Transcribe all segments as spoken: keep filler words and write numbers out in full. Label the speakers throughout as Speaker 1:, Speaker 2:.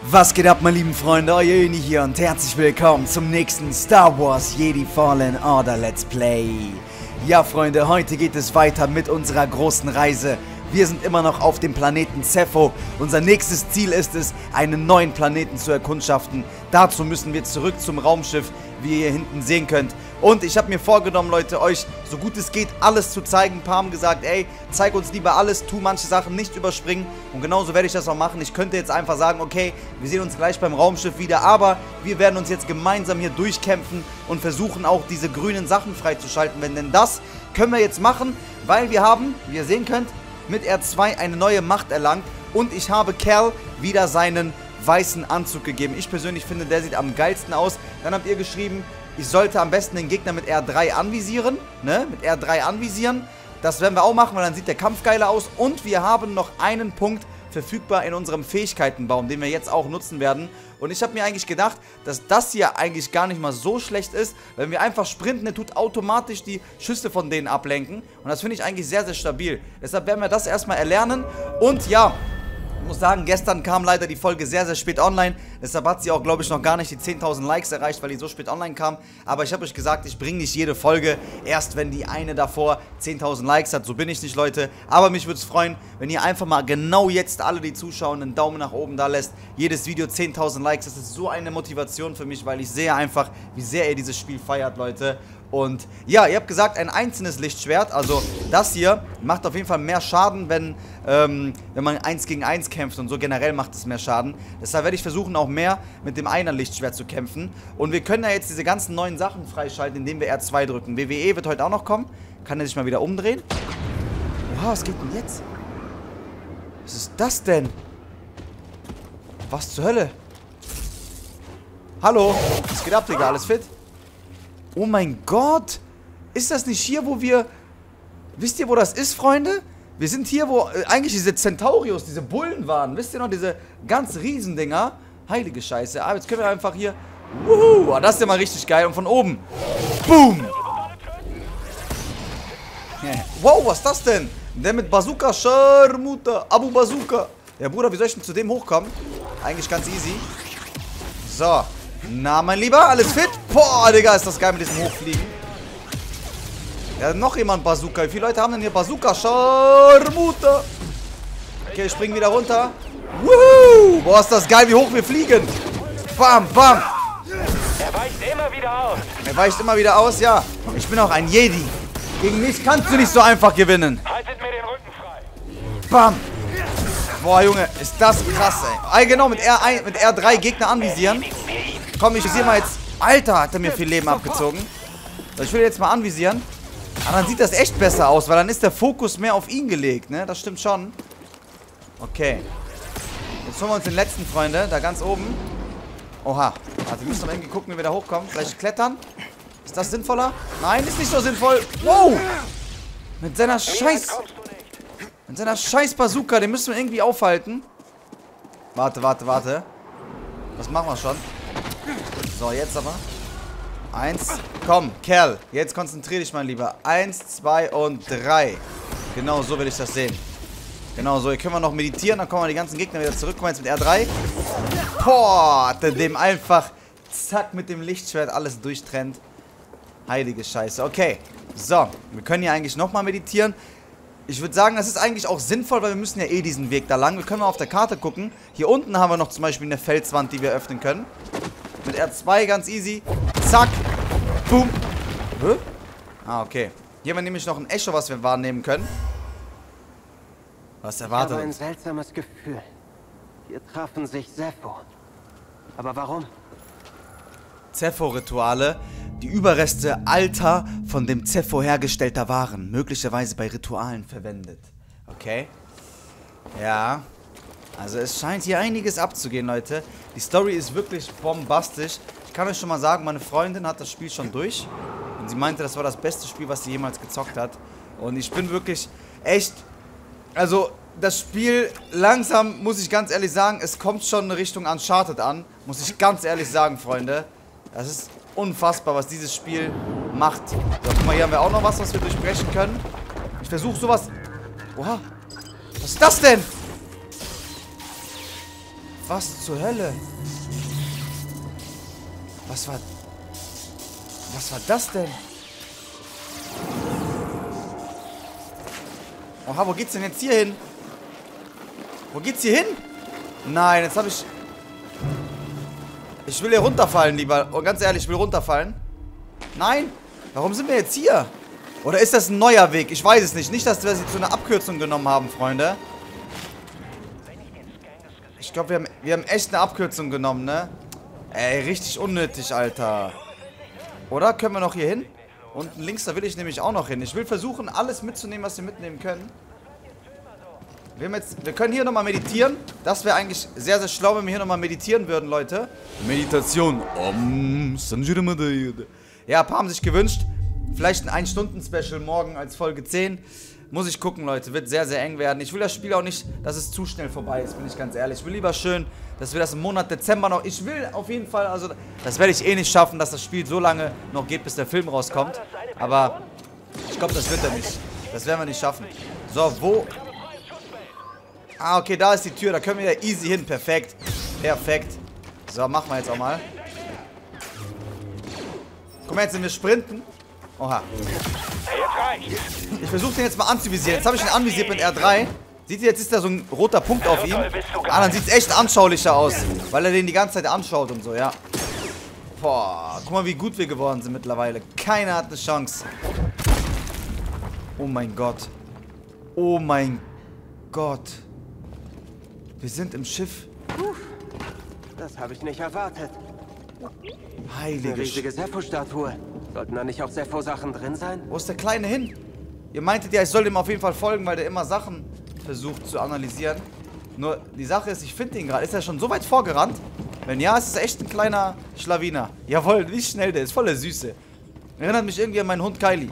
Speaker 1: Was geht ab, meine lieben Freunde, euer Uni hier und herzlich willkommen zum nächsten Star Wars Jedi Fallen Order Let's Play. Ja, Freunde, heute geht es weiter mit unserer großen Reise. Wir sind immer noch auf dem Planeten Zeffo. Unser nächstes Ziel ist es, einen neuen Planeten zu erkundschaften. Dazu müssen wir zurück zum Raumschiff, wie ihr hier hinten sehen könnt. Und ich habe mir vorgenommen, Leute, euch so gut es geht alles zu zeigen. Ein paar haben gesagt, ey, zeig uns lieber alles, tu manche Sachen nicht überspringen. Und genauso werde ich das auch machen. Ich könnte jetzt einfach sagen, okay, wir sehen uns gleich beim Raumschiff wieder. Aber wir werden uns jetzt gemeinsam hier durchkämpfen und versuchen auch diese grünen Sachen freizuschalten. Denn das können wir jetzt machen, weil wir haben, wie ihr sehen könnt, mit R zwei eine neue Macht erlangt. Und ich habe Cal wieder seinen weißen Anzug gegeben. Ich persönlich finde, der sieht am geilsten aus. Dann habt ihr geschrieben, ich sollte am besten den Gegner mit R drei anvisieren. Ne? Mit R drei anvisieren. Das werden wir auch machen, weil dann sieht der Kampf geiler aus. Und wir haben noch einen Punkt verfügbar in unserem Fähigkeitenbaum, den wir jetzt auch nutzen werden. Und ich habe mir eigentlich gedacht, dass das hier eigentlich gar nicht mal so schlecht ist. Wenn wir einfach sprinten, der tut automatisch die Schüsse von denen ablenken. Und das finde ich eigentlich sehr, sehr stabil. Deshalb werden wir das erstmal erlernen. Und ja, ich muss sagen, gestern kam leider die Folge sehr, sehr spät online. Deshalb hat sie auch, glaube ich, noch gar nicht die zehntausend Likes erreicht, weil die so spät online kam. Aber ich habe euch gesagt, ich bringe nicht jede Folge erst, wenn die eine davor zehntausend Likes hat. So bin ich nicht, Leute. Aber mich würde es freuen, wenn ihr einfach mal genau jetzt alle, die zuschauen, einen Daumen nach oben da lässt. Jedes Video zehntausend Likes. Das ist so eine Motivation für mich, weil ich sehe einfach, wie sehr ihr dieses Spiel feiert, Leute. Und ja, ihr habt gesagt, ein einzelnes Lichtschwert, also das hier macht auf jeden Fall mehr Schaden, wenn, ähm, wenn man eins gegen eins kämpft und so generell macht es mehr Schaden. Deshalb werde ich versuchen, auch mehr mit dem einer Lichtschwert zu kämpfen. Und wir können ja jetzt diese ganzen neuen Sachen freischalten, indem wir R zwei drücken. W W E wird heute auch noch kommen. Kann er sich mal wieder umdrehen? Oha, was geht denn jetzt? Was ist das denn? Was zur Hölle? Hallo? Was geht ab, Digga? Alles fit? Oh mein Gott! Ist das nicht hier, wo wir... Wisst ihr, wo das ist, Freunde? Wir sind hier, wo äh, eigentlich diese Centaurios, diese Bullen waren. Wisst ihr noch, diese ganz Riesendinger? Heilige Scheiße. Aber jetzt können wir einfach hier... Wuhu! Das ist ja mal richtig geil. Und von oben... Boom! Wow, was ist das denn? Der mit Bazooka. Scharmuta. Abu Bazooka. Ja, Bruder, wie soll ich denn zu dem hochkommen? Eigentlich ganz easy. So. Na, mein Lieber, alles fit? Boah, Digga, ist das geil mit diesem Hochfliegen. Ja, noch jemand Bazooka. Wie viele Leute haben denn hier Bazooka? Scharmuta. Okay, ich spring wieder runter. Wuhu! Boah, ist das geil, wie hoch wir fliegen. Bam, bam.
Speaker 2: Er weicht immer wieder aus.
Speaker 1: Er weicht immer wieder aus, ja. Ich bin auch ein Jedi. Gegen mich kannst du nicht so einfach gewinnen.
Speaker 2: Haltet mir den Rücken frei.
Speaker 1: Bam. Boah, Junge, ist das krass, ey. Ey, genau, mit R eins, mit R drei Gegner anvisieren. Komm, ich visiere mal jetzt. Alter, hat er mir viel Leben abgezogen. So, ich will jetzt mal anvisieren. Aber dann sieht das echt besser aus, weil dann ist der Fokus mehr auf ihn gelegt, ne? Das stimmt schon. Okay. Jetzt holen wir uns den letzten, Freunde. Da ganz oben. Oha. Also wir müssen mal irgendwie gucken, wie wir da hochkommen. Vielleicht klettern. Ist das sinnvoller? Nein, ist nicht so sinnvoll. Wow. Mit seiner Scheiß... Mit seiner Scheiß Bazooka. Den müssen wir irgendwie aufhalten. Warte, warte, warte. Das machen wir schon. So, jetzt aber. Eins. Komm, Kerl. Jetzt konzentrier dich, mein Lieber. Eins, zwei und drei. Genau so will ich das sehen. Genau so. Hier können wir noch meditieren. Dann kommen wir die ganzen Gegner wieder zurück. Kommen wir jetzt mit R drei. Boah, hat er dem einfach zack mit dem Lichtschwert alles durchtrennt. Heilige Scheiße. Okay. So. Wir können hier eigentlich nochmal meditieren. Ich würde sagen, das ist eigentlich auch sinnvoll, weil wir müssen ja eh diesen Weg da lang. Wir können mal auf der Karte gucken. Hier unten haben wir noch zum Beispiel eine Felswand, die wir öffnen können. Mit R zwei ganz easy. Zack. Boom. Hä? Ah, okay. Hier haben wir nämlich noch ein Echo, was wir wahrnehmen können. Was erwartet
Speaker 3: Ich habe ein
Speaker 1: uns?
Speaker 3: seltsames Gefühl. Hier trafen sich Zeffo. Aber warum?
Speaker 1: Zeffo-Rituale. Die Überreste alter, von dem Zeffo hergestellter Waren. Möglicherweise bei Ritualen verwendet. Okay. Ja. Also es scheint hier einiges abzugehen, Leute. Die Story ist wirklich bombastisch. Ich kann euch schon mal sagen, meine Freundin hat das Spiel schon durch. Und sie meinte, das war das beste Spiel, was sie jemals gezockt hat. Und ich bin wirklich echt... Also, das Spiel, langsam, muss ich ganz ehrlich sagen, es kommt schon in Richtung Uncharted an. Muss ich ganz ehrlich sagen, Freunde. Das ist unfassbar, was dieses Spiel macht. So, guck mal, hier haben wir auch noch was, was wir durchbrechen können. Ich versuche sowas... Oha. Was ist das denn? Was zur Hölle? Was war... Was war das denn? Oha, wo geht's denn jetzt hier hin? Wo geht's hier hin? Nein, jetzt habe ich... Ich will hier runterfallen, lieber. Oh, ganz ehrlich, ich will runterfallen. Nein? Warum sind wir jetzt hier? Oder ist das ein neuer Weg? Ich weiß es nicht. Nicht, dass wir sie zu einer Abkürzung genommen haben, Freunde. Ich glaube, wir haben, wir haben echt eine Abkürzung genommen, ne? Ey, richtig unnötig, Alter. Oder? Können wir noch hier hin? Unten links, da will ich nämlich auch noch hin. Ich will versuchen, alles mitzunehmen, was wir mitnehmen können. Wir, haben jetzt, wir können hier nochmal meditieren. Das wäre eigentlich sehr, sehr schlau, wenn wir hier nochmal meditieren würden, Leute. Meditation. Ja, ein paar haben sich gewünscht. Vielleicht ein ein-Stunden-Special morgen als Folge zehn. Muss ich gucken, Leute. Wird sehr, sehr eng werden. Ich will das Spiel auch nicht, dass es zu schnell vorbei ist, bin ich ganz ehrlich. Ich will lieber schön, dass wir das im Monat Dezember noch... Ich will auf jeden Fall, also das werde ich eh nicht schaffen, dass das Spiel so lange noch geht, bis der Film rauskommt. Aber ich glaube, das wird er nicht. Das werden wir nicht schaffen. So, wo... Ah, okay, da ist die Tür. Da können wir ja easy hin. Perfekt. Perfekt. So, machen wir jetzt auch mal. Guck mal, jetzt sind wir sprinten. Oha. Ich versuche den jetzt mal anzuvisieren. Jetzt habe ich ihn anvisiert mit R drei. Seht ihr, jetzt ist da so ein roter Punkt auf ihm. Ah, dann sieht es echt anschaulicher aus. Weil er den die ganze Zeit anschaut und so, ja. Boah, guck mal, wie gut wir geworden sind mittlerweile. Keiner hat eine Chance. Oh mein Gott. Oh mein Gott. Wir sind im Schiff.
Speaker 3: Das habe ich nicht erwartet.
Speaker 1: Heilige
Speaker 3: Eine riesige Sepho-Statue. Sollten da nicht auch Sepho-Sachen drin sein?
Speaker 1: Wo ist der Kleine hin? Ihr meintet ja, ich soll dem auf jeden Fall folgen, weil der immer Sachen versucht zu analysieren. Nur die Sache ist, ich finde ihn gerade. Ist er schon so weit vorgerannt? Wenn ja, ist es echt ein kleiner Schlawiner. Jawohl, wie schnell der ist. Voll der Süße. Erinnert mich irgendwie an meinen Hund Kylie.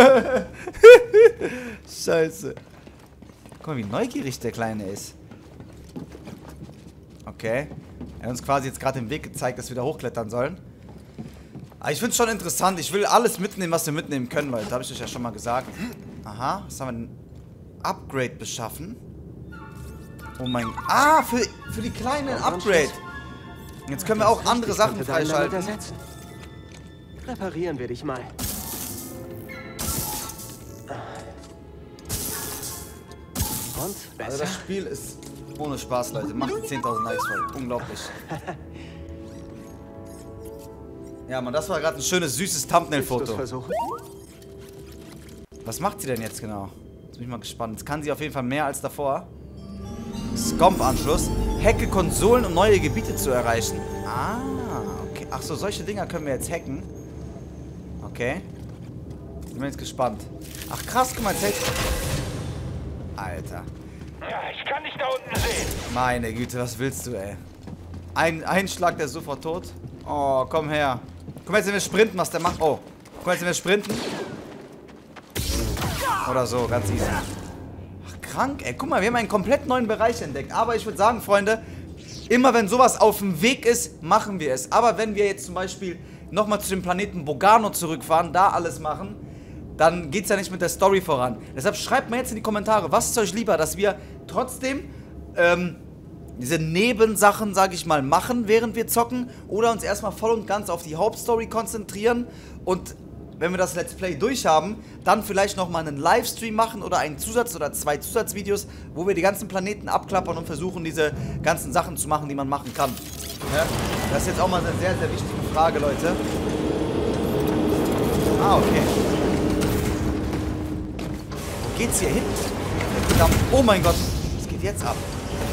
Speaker 1: Scheiße. Guck mal, wie neugierig der Kleine ist. Okay. Er hat uns quasi jetzt gerade den Weg gezeigt, dass wir da hochklettern sollen. Aber ich finde es schon interessant. Ich will alles mitnehmen, was wir mitnehmen können, Leute. Habe ich euch ja schon mal gesagt. Aha, was haben wir denn? Upgrade beschaffen. Oh mein... Ah, für, für die kleinen Upgrade. Jetzt können wir auch andere Sachen freischalten.
Speaker 3: Reparieren wir dich mal. Und? Besser?
Speaker 1: Also das Spiel ist ohne Spaß, Leute. Macht die zehntausend Likes voll. Unglaublich. Ja, Mann, das war gerade ein schönes, süßes Thumbnail-Foto. Was macht sie denn jetzt genau? Jetzt bin ich mal gespannt. Jetzt kann sie auf jeden Fall mehr als davor. Scomp-Anschluss. Hacke Konsolen, um neue Gebiete zu erreichen. Ah, okay. Ach so, solche Dinger können wir jetzt hacken. Okay. Ich bin jetzt gespannt. Ach krass, guck mal, jetzt hält... Alter.
Speaker 2: Ja, ich kann dich da unten sehen.
Speaker 1: Meine Güte, was willst du, ey? Ein, ein Schlag, der ist sofort tot. Oh, komm her. Guck mal, jetzt sind wir sprinten, was der macht. Oh, guck mal, jetzt sind wir sprinten. Oder so, ganz easy. Ach, krank, ey. Guck mal, wir haben einen komplett neuen Bereich entdeckt. Aber ich würde sagen, Freunde, immer wenn sowas auf dem Weg ist, machen wir es. Aber wenn wir jetzt zum Beispiel nochmal zu dem Planeten Bogano zurückfahren, da alles machen, dann geht es ja nicht mit der Story voran. Deshalb schreibt mir jetzt in die Kommentare, was ist euch lieber, dass wir trotzdem ähm, diese Nebensachen, sage ich mal, machen, während wir zocken, oder uns erstmal voll und ganz auf die Hauptstory konzentrieren und wenn wir das Let's Play durchhaben, dann vielleicht nochmal einen Livestream machen oder einen Zusatz- oder zwei Zusatzvideos, wo wir die ganzen Planeten abklappern und versuchen, diese ganzen Sachen zu machen, die man machen kann. Ja? Das ist jetzt auch mal eine sehr, sehr wichtige Frage, Leute. Ah, okay. Wo geht's hier hin? Oh mein Gott, was geht jetzt ab?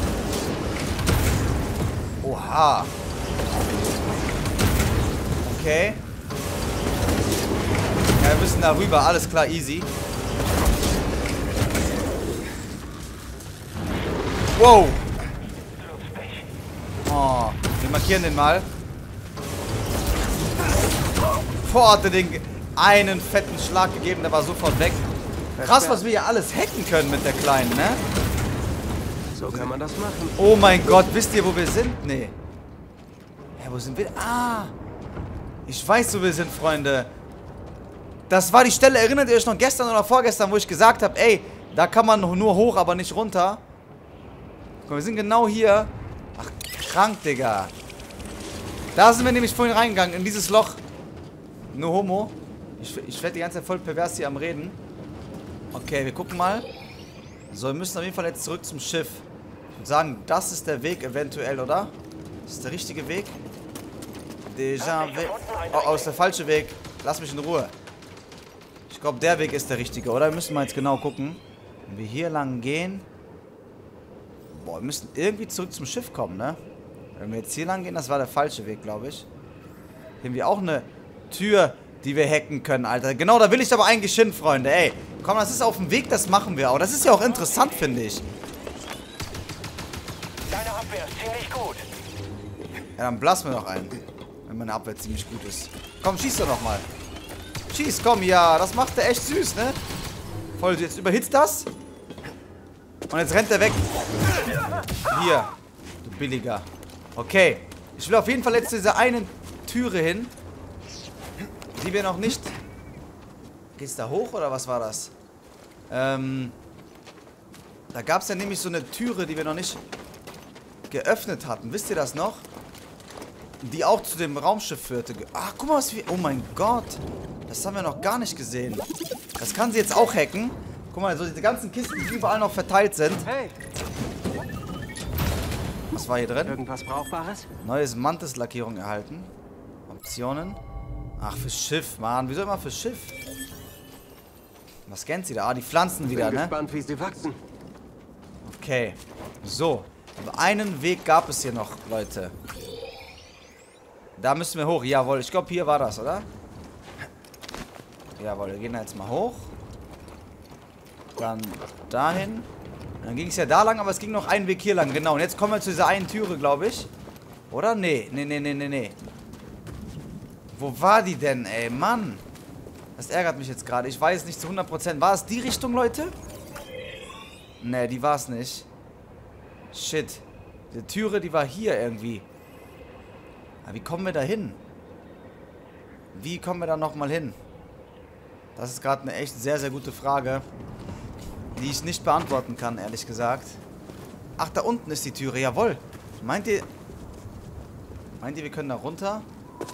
Speaker 1: Oha. Okay. Ja, wir müssen da rüber, alles klar, easy. Wow. Oh, wir markieren den mal. Boah, hat er den einen fetten Schlag gegeben, der war sofort weg. Krass, was wir hier alles hacken können mit der Kleinen, ne?
Speaker 3: So kann man das machen.
Speaker 1: Oh mein Gott, wisst ihr, wo wir sind? Nee. Ja, wo sind wir? Ah. Ich weiß, wo wir sind, Freunde. Das war die Stelle, erinnert ihr euch noch gestern oder vorgestern, wo ich gesagt habe, ey, da kann man nur hoch, aber nicht runter. Guck mal, wir sind genau hier. Ach, Krank, Digga. Da sind wir nämlich vorhin reingegangen, in dieses Loch. No homo. Ich, ich werde die ganze Zeit voll pervers hier am Reden. Okay, wir gucken mal. So, wir müssen auf jeden Fall jetzt zurück zum Schiff. Ich würde sagen, das ist der Weg eventuell, oder? Das ist der richtige Weg. Déjà Weg. Oh, oh, ist der falsche Weg. Lass mich in Ruhe. Ich glaube, der Weg ist der richtige, oder? Wir müssen mal jetzt genau gucken. Wenn wir hier lang gehen. Boah, wir müssen irgendwie zurück zum Schiff kommen, ne? Wenn wir jetzt hier lang gehen, das war der falsche Weg, glaube ich. Hier haben wir auch eine Tür, die wir hacken können, Alter. Genau, da will ich aber eigentlich hin, Freunde. Ey, komm, das ist auf dem Weg, das machen wir auch. Das ist ja auch interessant, finde ich.
Speaker 2: Deine Abwehr ist ziemlich gut.
Speaker 1: Ja, dann blassen wir noch einen. Wenn meine Abwehr ziemlich gut ist. Komm, schieß doch noch mal. Schieß, komm, ja. Das macht er echt süß, ne? Voll, jetzt überhitzt das. Und jetzt rennt er weg. Hier. Du Billiger. Okay. Ich will auf jeden Fall jetzt zu dieser einen Türe hin. Die wir noch nicht... Geht's da hoch oder was war das? Ähm... Da gab es ja nämlich so eine Türe, die wir noch nicht geöffnet hatten. Wisst ihr das noch? Die auch zu dem Raumschiff führte. Ach, guck mal, was wir... Oh mein Gott. Das haben wir noch gar nicht gesehen. Das kann sie jetzt auch hacken. Guck mal, so diese ganzen Kisten, die überall noch verteilt sind.
Speaker 3: Hey,
Speaker 1: Was war hier drin?
Speaker 3: irgendwas Brauchbares?
Speaker 1: Neues Mantis-Lackierung erhalten. Optionen. Ach, fürs Schiff, Mann. Wieso immer fürs Schiff? Was scannt sie da? Ah, die Pflanzen wieder,
Speaker 3: Bin
Speaker 1: ne?
Speaker 3: gespannt, wie sie wachsen.
Speaker 1: Okay. So. Einen Weg gab es hier noch, Leute. Da müssen wir hoch. Jawohl, ich glaube, hier war das, oder? Jawohl, wir gehen da jetzt mal hoch. Dann dahin. Dann ging es ja da lang, aber es ging noch einen Weg hier lang. Genau, und jetzt kommen wir zu dieser einen Türe, glaube ich. Oder? Nee, nee, nee, nee, nee, nee. Wo war die denn, ey? Mann. Das ärgert mich jetzt gerade. Ich weiß nicht zu hundert Prozent. War es die Richtung, Leute? Nee, die war es nicht. Shit. Die Türe, die war hier irgendwie. Aber wie kommen wir da hin? Wie kommen wir da nochmal hin? Das ist gerade eine echt sehr, sehr gute Frage, die ich nicht beantworten kann, ehrlich gesagt. Ach, da unten ist die Türe. Jawohl. Meint ihr... Meint ihr, wir können da runter?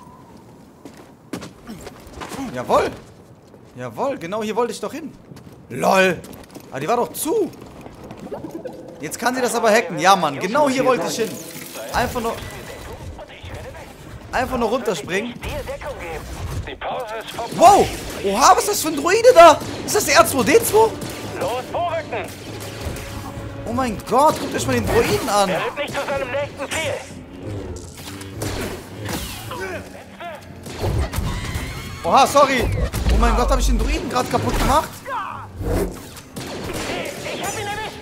Speaker 1: Jawohl. Jawohl, genau hier wollte ich doch hin. LOL. Aber die war doch zu. Jetzt kann sie das aber hacken. Ja, Mann. Genau hier wollte ich hin. Einfach nur... Einfach nur runterspringen.
Speaker 2: Die Pause ist vorbei.
Speaker 1: Wow. Oha, was ist das für ein Droide da? Ist das der R zwei D zwei?
Speaker 2: Los, vorrücken.
Speaker 1: Oh mein Gott, guckt euch mal den Droiden an.
Speaker 2: Er wird nicht zu seinem nächsten Ziel.
Speaker 1: Oha, sorry. Oh mein Gott, habe ich den Droiden gerade kaputt gemacht?
Speaker 2: Ich hab ihn erwischt.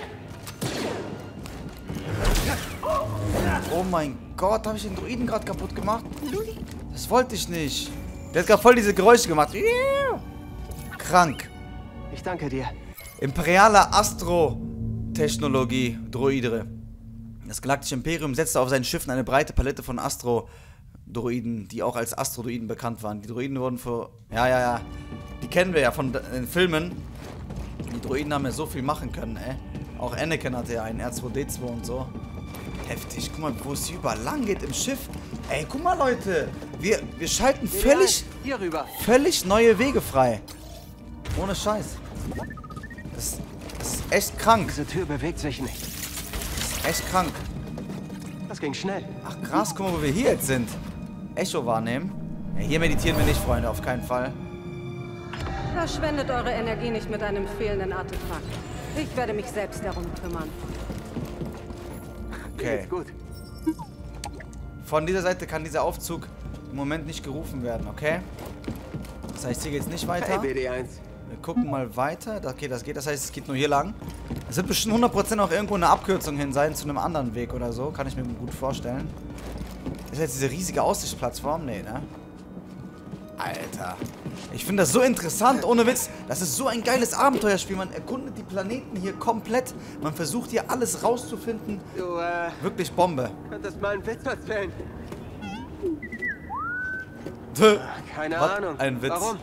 Speaker 1: Oh mein Gott, habe ich den Droiden gerade kaputt gemacht? Das wollte ich nicht. Der hat gerade voll diese Geräusche gemacht. Krank.
Speaker 3: Ich danke dir.
Speaker 1: Imperialer Astro-Technologie, Droide. Das galaktische Imperium setzte auf seinen Schiffen eine breite Palette von Astro-Droiden, die auch als Astrodroiden bekannt waren. Die Droiden wurden für... Ja, ja, ja. Die kennen wir ja von den Filmen. Die Droiden haben ja so viel machen können, ey. Auch Anakin hatte ja einen R zwei D zwei und so. Heftig. Guck mal, wo es hier überall lang geht im Schiff. Ey, guck mal, Leute. Wir, wir schalten völlig,
Speaker 3: Hier rüber.
Speaker 1: völlig neue Wege frei. Ohne Scheiß. Das, das ist echt krank.
Speaker 3: Diese Tür bewegt sich nicht.
Speaker 1: Das ist echt krank.
Speaker 3: Das ging schnell.
Speaker 1: Ach krass, guck mal, wo wir hier jetzt sind. Echo wahrnehmen. Ja, hier meditieren wir nicht, Freunde, auf keinen Fall.
Speaker 4: Verschwendet eure Energie nicht mit einem fehlenden Artefakt. Ich werde mich selbst darum kümmern.
Speaker 1: Okay.
Speaker 3: Geht's gut.
Speaker 1: Von dieser Seite kann dieser Aufzug im Moment nicht gerufen werden, okay? Das heißt, hier geht's nicht weiter.
Speaker 3: Hey, B D eins.
Speaker 1: Wir gucken mal weiter. Okay, das geht. Das heißt, es geht nur hier lang. Es wird bestimmt hundert Prozent auch irgendwo eine Abkürzung hin sein zu einem anderen Weg oder so. Kann ich mir gut vorstellen. Ist jetzt diese riesige Aussichtsplattform? Nee, ne? Alter. Ich finde das so interessant, ohne Witz. Das ist so ein geiles Abenteuerspiel. Man erkundet die Planeten hier komplett. Man versucht hier alles rauszufinden.
Speaker 3: Du, äh,
Speaker 1: Wirklich Bombe.
Speaker 3: könntest mal einen Witz erzählen.
Speaker 1: Tö.
Speaker 3: Keine
Speaker 1: Was?
Speaker 3: Ahnung.
Speaker 1: Ein Witz.
Speaker 3: Warum?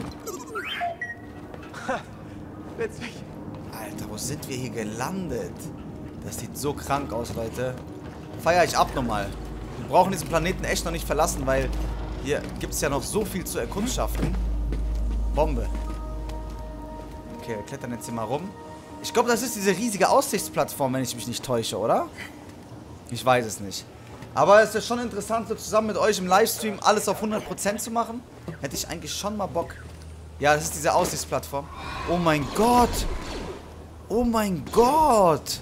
Speaker 3: Ha, witzig.
Speaker 1: Alter, wo sind wir hier gelandet? Das sieht so krank aus, Leute. feiere ich abnormal. Wir brauchen diesen Planeten echt noch nicht verlassen, weil hier gibt es ja noch so viel zu erkundschaften. Bombe. Okay, wir klettern jetzt hier mal rum. Ich glaube, das ist diese riesige Aussichtsplattform, wenn ich mich nicht täusche, oder? Ich weiß es nicht. Aber es ist schon interessant, so zusammen mit euch im Livestream alles auf hundert Prozent zu machen. Hätte ich eigentlich schon mal Bock. Ja, das ist diese Aussichtsplattform. Oh mein Gott. Oh mein Gott.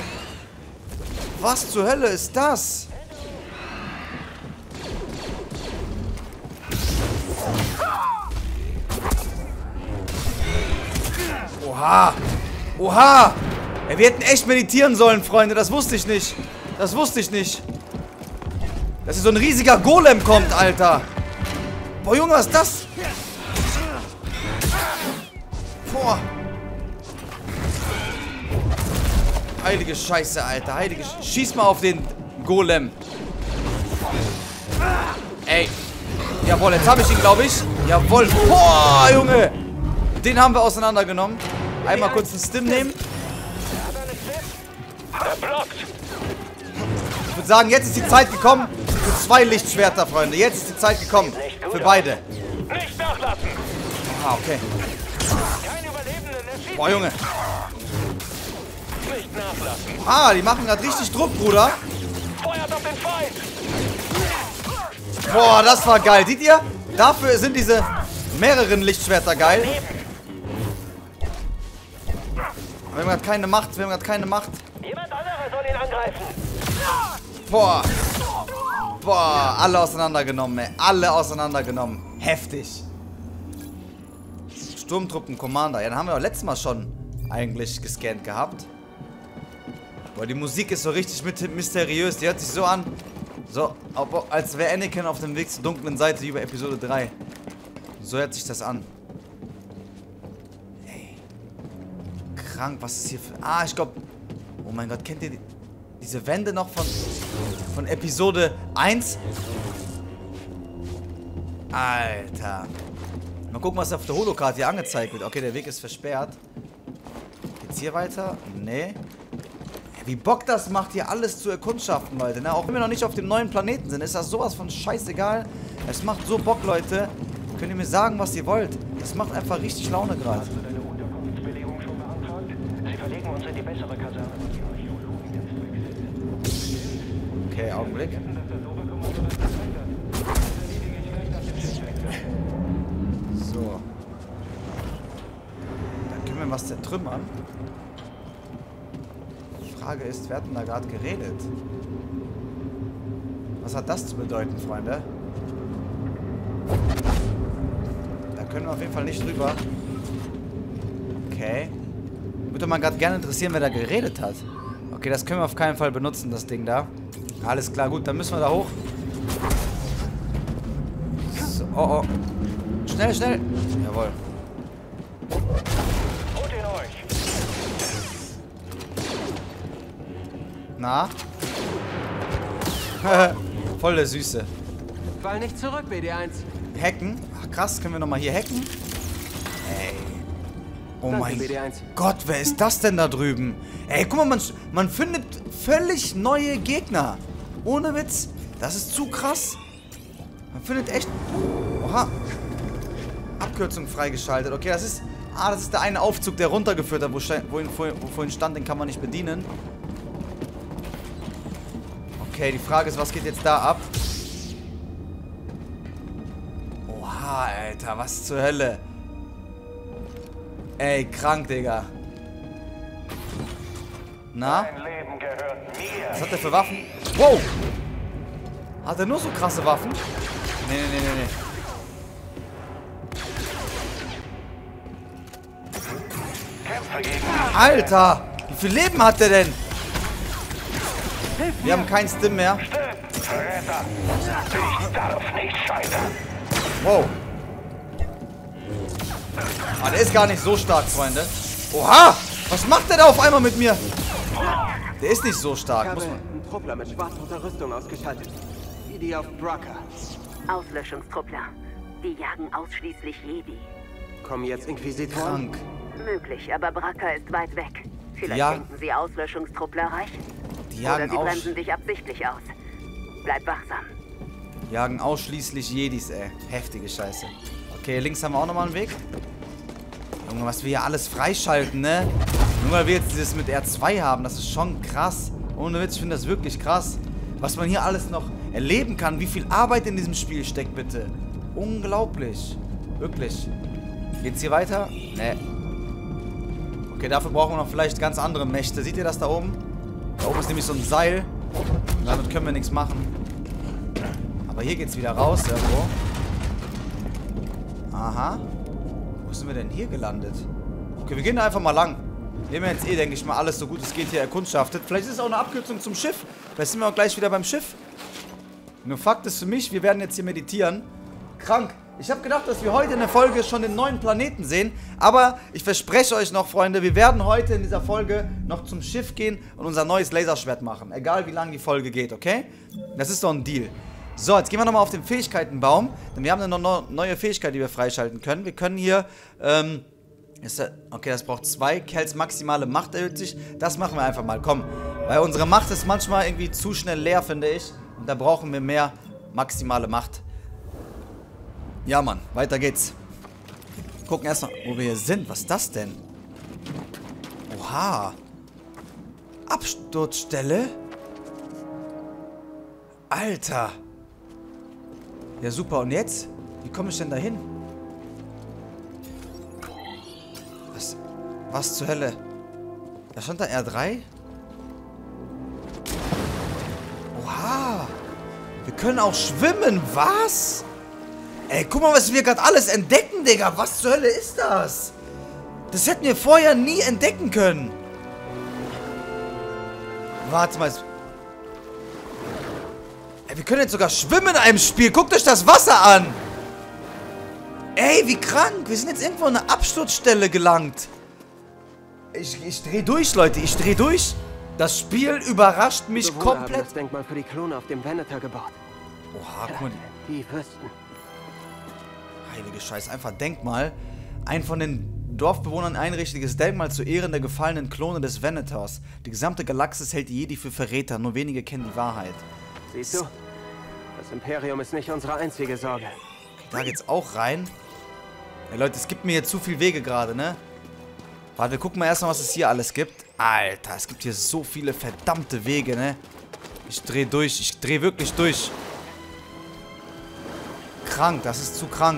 Speaker 1: Was zur Hölle ist das? Oha. Oha. Ja, wir hätten echt meditieren sollen, Freunde. Das wusste ich nicht. Das wusste ich nicht. Dass hier so ein riesiger Golem kommt, Alter. Boah, Junge, was ist das? Boah. Heilige Scheiße, Alter. Heilige Sch Schieß mal auf den Golem. Ey. Jawohl, jetzt habe ich ihn, glaube ich. Jawohl. Boah, Junge. Den haben wir auseinandergenommen. Einmal kurz einen Stim nehmen. Ich würde sagen, jetzt ist die Zeit gekommen für zwei Lichtschwerter, Freunde. Jetzt ist die Zeit gekommen für beide.
Speaker 2: Nicht nachlassen!
Speaker 1: Ah, okay.
Speaker 2: Kein Überlebenden.
Speaker 1: Boah, Junge.
Speaker 2: Nicht nachlassen.
Speaker 1: Ah, die machen gerade richtig Druck, Bruder.
Speaker 2: Feuert auf den Feind!
Speaker 1: Boah, das war geil. Seht ihr? Dafür sind diese mehreren Lichtschwerter geil. Wir haben gerade keine Macht. Wir haben gerade keine Macht.
Speaker 2: Jemand anderer soll ihn angreifen.
Speaker 1: Boah. Boah, alle auseinandergenommen, ey. Alle auseinandergenommen. Heftig. Sturmtruppen-Commander. Ja, den haben wir auch letztes Mal schon eigentlich gescannt gehabt. Boah, die Musik ist so richtig mit mysteriös. Die hört sich so an, so ob, als wäre Anakin auf dem Weg zur dunklen Seite wie bei Episode drei. So hört sich das an. Ey. Krank, was ist hier für... Ah, ich glaube... Oh mein Gott, kennt ihr die, diese Wände noch von, von Episode eins? Alter. Mal gucken, was auf der Holokarte hier angezeigt wird. Okay, der Weg ist versperrt. Geht's hier weiter? Nee. Wie Bock das macht, hier alles zu erkundschaften, Leute. Ne? Auch wenn wir noch nicht auf dem neuen Planeten sind, ist das sowas von scheißegal. Es macht so Bock, Leute. Könnt ihr mir sagen, was ihr wollt. Das macht einfach richtig Laune gerade.
Speaker 2: Hast du deine Unterkunftsbelegung schon beantragt? Sie verlegen uns in die bessere Kaserne.
Speaker 1: Okay, Augenblick. So. Dann können wir was zertrümmern. Die Frage ist, wer hat denn da gerade geredet? Was hat das zu bedeuten, Freunde? Da können wir auf jeden Fall nicht drüber. Okay. Würde man gerade gerne interessieren, wer da geredet hat. Okay, das können wir auf keinen Fall benutzen, das Ding da. Alles klar, gut, dann müssen wir da hoch. So, oh, oh. Schnell, schnell. Jawohl.
Speaker 2: Holt ihn euch!
Speaker 1: Na? Voll der Süße.
Speaker 3: Fall nicht zurück, B D eins.
Speaker 1: Hacken? Ach krass, können wir nochmal hier hacken? Ey. Oh
Speaker 3: Danke,
Speaker 1: mein
Speaker 3: B D eins.
Speaker 1: Gott, wer ist das denn da drüben? Ey, guck mal, man, man findet völlig neue Gegner. Ohne Witz. Das ist zu krass. Man findet echt... Oha. Abkürzung freigeschaltet. Okay, das ist... Ah, das ist der eine Aufzug, der runtergeführt hat, wo, wo, wo vorhin stand, den kann man nicht bedienen. Okay, die Frage ist, was geht jetzt da ab? Oha, Alter, was zur Hölle? Ey, krank, Digga. Na?
Speaker 2: Mein Leben gehört mir.
Speaker 1: Was hat der für Waffen? Wow! Hat er nur so krasse Waffen? Nee, nee, nee, nee, nee.
Speaker 2: Kämpfe gegen
Speaker 1: Alter! Wie viel Leben hat der denn? Wir haben keinen Stim mehr.
Speaker 2: Verräter. Ich darf nicht scheitern.
Speaker 1: Wow. Ah, der ist gar nicht so stark, Freunde. Oha! Was macht der da auf einmal mit mir? Der ist nicht so
Speaker 3: Ich
Speaker 1: stark.
Speaker 3: habe
Speaker 1: Muss man...
Speaker 3: einen Truppler mit schwarzroter Rüstung ausgeschaltet. Wie die auf Bracca.
Speaker 5: Auslöschungstruppler. Die jagen ausschließlich Jedi.
Speaker 3: Kommen jetzt Inquisitoren?
Speaker 1: Krank.
Speaker 5: Möglich, aber Bracca ist weit weg. Vielleicht
Speaker 1: Ja.
Speaker 5: denken Sie, Auslöschungstruppler reichen?
Speaker 1: Die
Speaker 5: Oder
Speaker 1: jagen,
Speaker 5: sie
Speaker 1: aus
Speaker 5: bremsen dich absichtlich aus. Bleib wachsam.
Speaker 1: jagen ausschließlich Jedis, ey. Heftige Scheiße. Okay, links haben wir auch nochmal einen Weg. Junge, was wir hier alles freischalten, ne? Nur weil wir jetzt dieses mit R zwei haben, das ist schon krass. Ohne Witz, ich finde das wirklich krass. Was man hier alles noch erleben kann, wie viel Arbeit in diesem Spiel steckt, bitte. Unglaublich. Wirklich. Geht's hier weiter? Ne. Okay, dafür brauchen wir noch vielleicht ganz andere Mächte. Seht ihr das da oben? Da oben ist nämlich so ein Seil. Und damit können wir nichts machen. Aber hier geht's wieder raus, irgendwo. Aha. Wo sind wir denn hier gelandet? Okay, wir gehen da einfach mal lang. Wir haben jetzt eh, denke ich mal, alles so gut es geht hier erkundschaftet. Vielleicht ist es auch eine Abkürzung zum Schiff. Vielleicht sind wir auch gleich wieder beim Schiff. Nur Fakt ist für mich, wir werden jetzt hier meditieren. Krank. Ich habe gedacht, dass wir heute in der Folge schon den neuen Planeten sehen. Aber ich verspreche euch noch, Freunde, wir werden heute in dieser Folge noch zum Schiff gehen und unser neues Laserschwert machen. Egal, wie lange die Folge geht, okay? Das ist doch ein Deal. So, jetzt gehen wir nochmal auf den Fähigkeitenbaum. Denn wir haben eine neue Fähigkeit, die wir freischalten können. Wir können hier, ähm... Ist das, okay, das braucht zwei. Kells maximale Macht erhöht sich. Das machen wir einfach mal. Komm. Weil unsere Macht ist manchmal irgendwie zu schnell leer, finde ich. Und da brauchen wir mehr maximale Macht. Ja, Mann. Weiter geht's. Gucken erstmal, wo wir hier sind. Was ist das denn? Oha. Absturzstelle? Alter. Ja, super. Und jetzt? Wie komme ich denn da hin? Was? Was zur Hölle? Da stand da R drei? Oha. Wir können auch schwimmen. Was? Ey, guck mal, was wir gerade alles entdecken, Digga. Was zur Hölle ist das? Das hätten wir vorher nie entdecken können. Warte mal. Ey, wir können jetzt sogar schwimmen in einem Spiel. Guckt euch das Wasser an. Ey, wie krank. Wir sind jetzt irgendwo an eine Absturzstelle gelangt. Ich, ich dreh durch, Leute. Ich dreh durch. Das Spiel überrascht mich
Speaker 3: Bewohner
Speaker 1: komplett.
Speaker 3: haben das Denkmal für die Klone auf dem Venator gebaut.
Speaker 1: Oha, guck mal.
Speaker 3: Die wüssten.
Speaker 1: Heilige Scheiße. Einfach Denkmal. Ein von den Dorfbewohnern einrichtiges Denkmal zu Ehren der gefallenen Klone des Venators. Die gesamte Galaxis hält die Jedi für Verräter. Nur wenige kennen die Wahrheit.
Speaker 3: Siehst du? Das Imperium ist nicht unsere einzige Sorge.
Speaker 1: Okay, da geht's auch rein. Ey, Leute, es gibt mir hier zu viele Wege gerade, ne? Warte, wir gucken mal erstmal, was es hier alles gibt. Alter, es gibt hier so viele verdammte Wege, ne? Ich dreh durch. Ich dreh wirklich durch. Krank, das ist zu krank.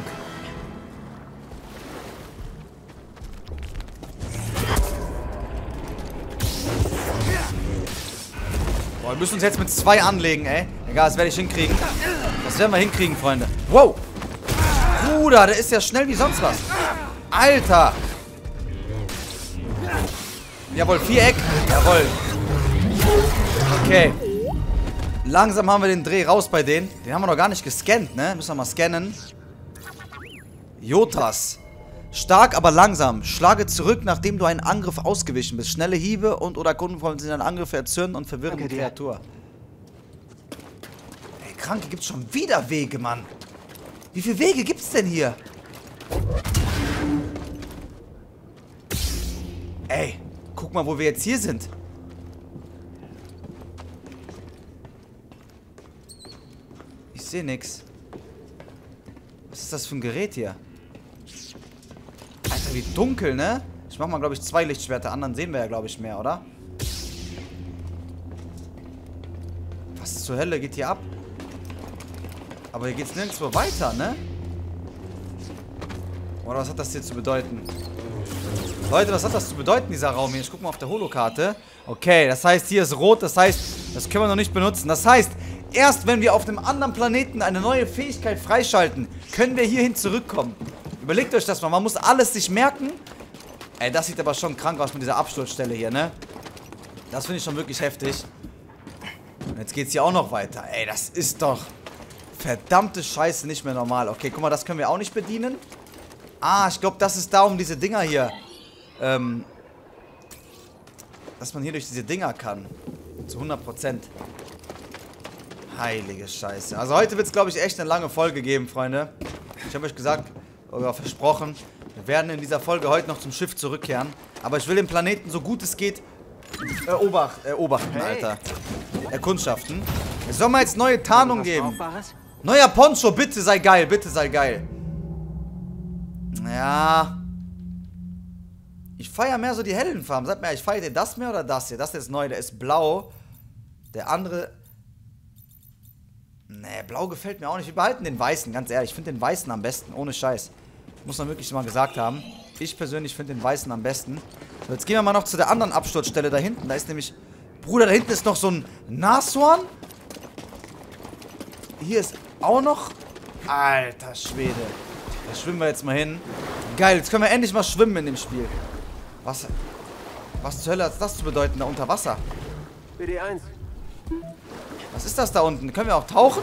Speaker 1: Boah, wir müssen uns jetzt mit zwei anlegen, ey. Egal, das werde ich hinkriegen. Das werden wir hinkriegen, Freunde. Wow. Bruder, der ist ja schnell wie sonst was. Alter. Jawohl, Viereck. Jawohl. Okay. Langsam haben wir den Dreh raus bei denen. Den haben wir noch gar nicht gescannt, ne? Müssen wir mal scannen. Jotas. Stark, aber langsam. Schlage zurück, nachdem du einen Angriff ausgewichen bist. Schnelle Hiebe und oder Kundenformen sind an Angriffe erzürnen und verwirren die Kreatur. Ey, Kranke, gibt's schon wieder Wege, Mann. Wie viele Wege gibt's denn hier? Ey, guck mal, wo wir jetzt hier sind. Ich sehe nichts. Was ist das für ein Gerät hier? Alter, wie dunkel, ne? Ich mach mal, glaube ich, zwei Lichtschwerter an, dann sehen wir ja, glaube ich, mehr, oder? Was zur Hölle geht hier ab? Aber hier geht's nirgendwo weiter, ne? Oder was hat das hier zu bedeuten? Leute, was hat das zu bedeuten, dieser Raum hier? Ich guck mal auf der Holokarte. Okay, das heißt, hier ist rot. Das heißt, das können wir noch nicht benutzen. Das heißt, erst wenn wir auf einem anderen Planeten eine neue Fähigkeit freischalten, können wir hierhin zurückkommen. Überlegt euch das mal. Man muss alles sich merken. Ey, das sieht aber schon krank aus mit dieser Absturzstelle hier, ne? Das finde ich schon wirklich heftig. Und jetzt geht's hier auch noch weiter. Ey, das ist doch verdammte Scheiße nicht mehr normal. Okay, guck mal, das können wir auch nicht bedienen. Ah, ich glaube, das ist da um diese Dinger hier. Ähm, dass man hier durch diese Dinger kann. Zu hundert Prozent. Heilige Scheiße. Also heute wird es, glaube ich, echt eine lange Folge geben, Freunde. Ich habe euch gesagt, oder versprochen, wir werden in dieser Folge heute noch zum Schiff zurückkehren. Aber ich will den Planeten, so gut es geht, Äh, Obacht, äh, Obachten,
Speaker 3: Hey.
Speaker 1: Alter. Erkundschaften. Es soll mal jetzt neue Tarnung
Speaker 3: Was
Speaker 1: geben.
Speaker 3: Brauchbares?
Speaker 1: Neuer Poncho, bitte sei geil, bitte sei geil. Ja. Ich feiere mehr so die hellen Farben. Sag mir, ich feiere das mehr oder das hier? Das hier ist neu, der ist blau. Der andere... Nee, blau gefällt mir auch nicht. Wir behalten den weißen, ganz ehrlich. Ich finde den weißen am besten, ohne Scheiß. Muss man wirklich mal gesagt haben. Ich persönlich finde den weißen am besten. So, jetzt gehen wir mal noch zu der anderen Absturzstelle da hinten. Da ist nämlich... Bruder, da hinten ist noch so ein Nashorn. Hier ist auch noch... Alter Schwede. Da schwimmen wir jetzt mal hin. Geil, jetzt können wir endlich mal schwimmen in dem Spiel. Was... Was zur Hölle hat das zu bedeuten da unter Wasser?
Speaker 3: B D eins.
Speaker 1: Was ist das da unten? Können wir auch tauchen?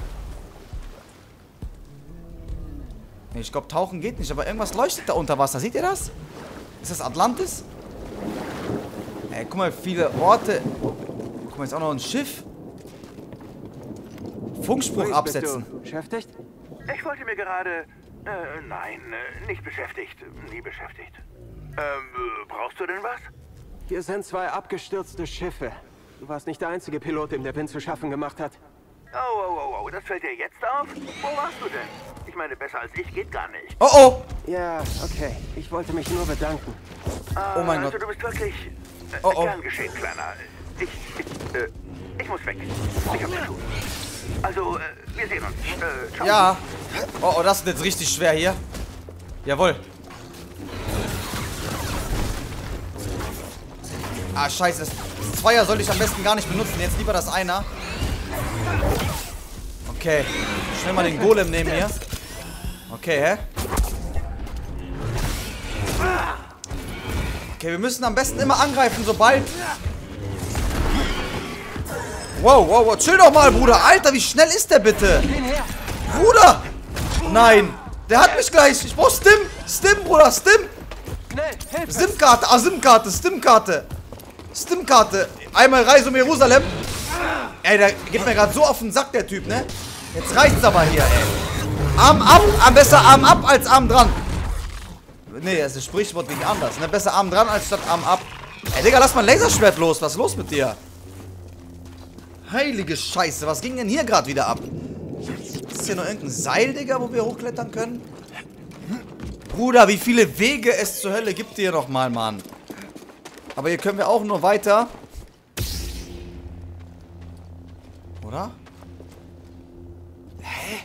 Speaker 1: Nee, ich glaube, tauchen geht nicht, aber irgendwas leuchtet da unter Wasser. Seht ihr das? Ist das Atlantis? Ey, guck mal, wie viele Orte. Guck mal, jetzt auch noch ein Schiff. Funkspruch
Speaker 3: Luis,
Speaker 1: absetzen.
Speaker 3: bist du beschäftigt?
Speaker 2: Ich wollte mir gerade... Äh, nein, äh, nicht beschäftigt. Nie beschäftigt. Ähm, äh, brauchst du denn was?
Speaker 3: Hier sind zwei abgestürzte Schiffe. Du warst nicht der einzige Pilot, dem der Wind zu schaffen gemacht hat.
Speaker 2: Oh, oh, oh, oh, das fällt dir jetzt auf? Wo warst du denn? Ich meine, besser als ich geht gar nicht.
Speaker 1: Oh, oh!
Speaker 3: Ja, okay. Ich wollte mich nur bedanken.
Speaker 2: Ah,
Speaker 1: Oh mein
Speaker 2: also
Speaker 1: Gott.
Speaker 2: du bist wirklich... Äh,
Speaker 1: Oh, oh.
Speaker 2: Gern geschehen, Kleiner. Ich, ich, äh, ich muss weg. Ich hab zu tun. Also, äh, wir sehen uns. Äh, ciao.
Speaker 1: Ja. Oh, oh, das ist jetzt richtig schwer hier. Jawohl. Ah, scheiße. Das Zweier sollte ich am besten gar nicht benutzen. Jetzt lieber das Einer. Okay. Schnell mal den Golem nehmen hier. Okay, hä? Okay, wir müssen am besten immer angreifen, sobald... Wow, wow, wow. Chill doch mal, Bruder. Alter, wie schnell ist der bitte? Bruder! Nein. Der hat mich gleich. Ich brauch Stim. Stim, Bruder. Stim.
Speaker 3: Schnell, Hilfe!
Speaker 1: Sim-Karte. Ah, Sim-Karte. Stim-Karte. Stim-Karte. Einmal Reise um Jerusalem. Ey, der geht mir gerade so auf den Sack, der Typ, ne? Jetzt reicht's aber hier, ey. Arm ab. Am besser Arm ab als Arm dran. Nee, das ist das Sprichwort wegen anders. Ne? Besser Arm dran als statt Arm ab. Ey, Digga, lass mal ein Laserschwert los. Was ist los mit dir? Heilige Scheiße. Was ging denn hier gerade wieder ab? Ist hier noch irgendein Seil, Digga, wo wir hochklettern können? Bruder, wie viele Wege es zur Hölle gibt hier nochmal, Mann. Aber hier können wir auch nur weiter. Oder? Hä?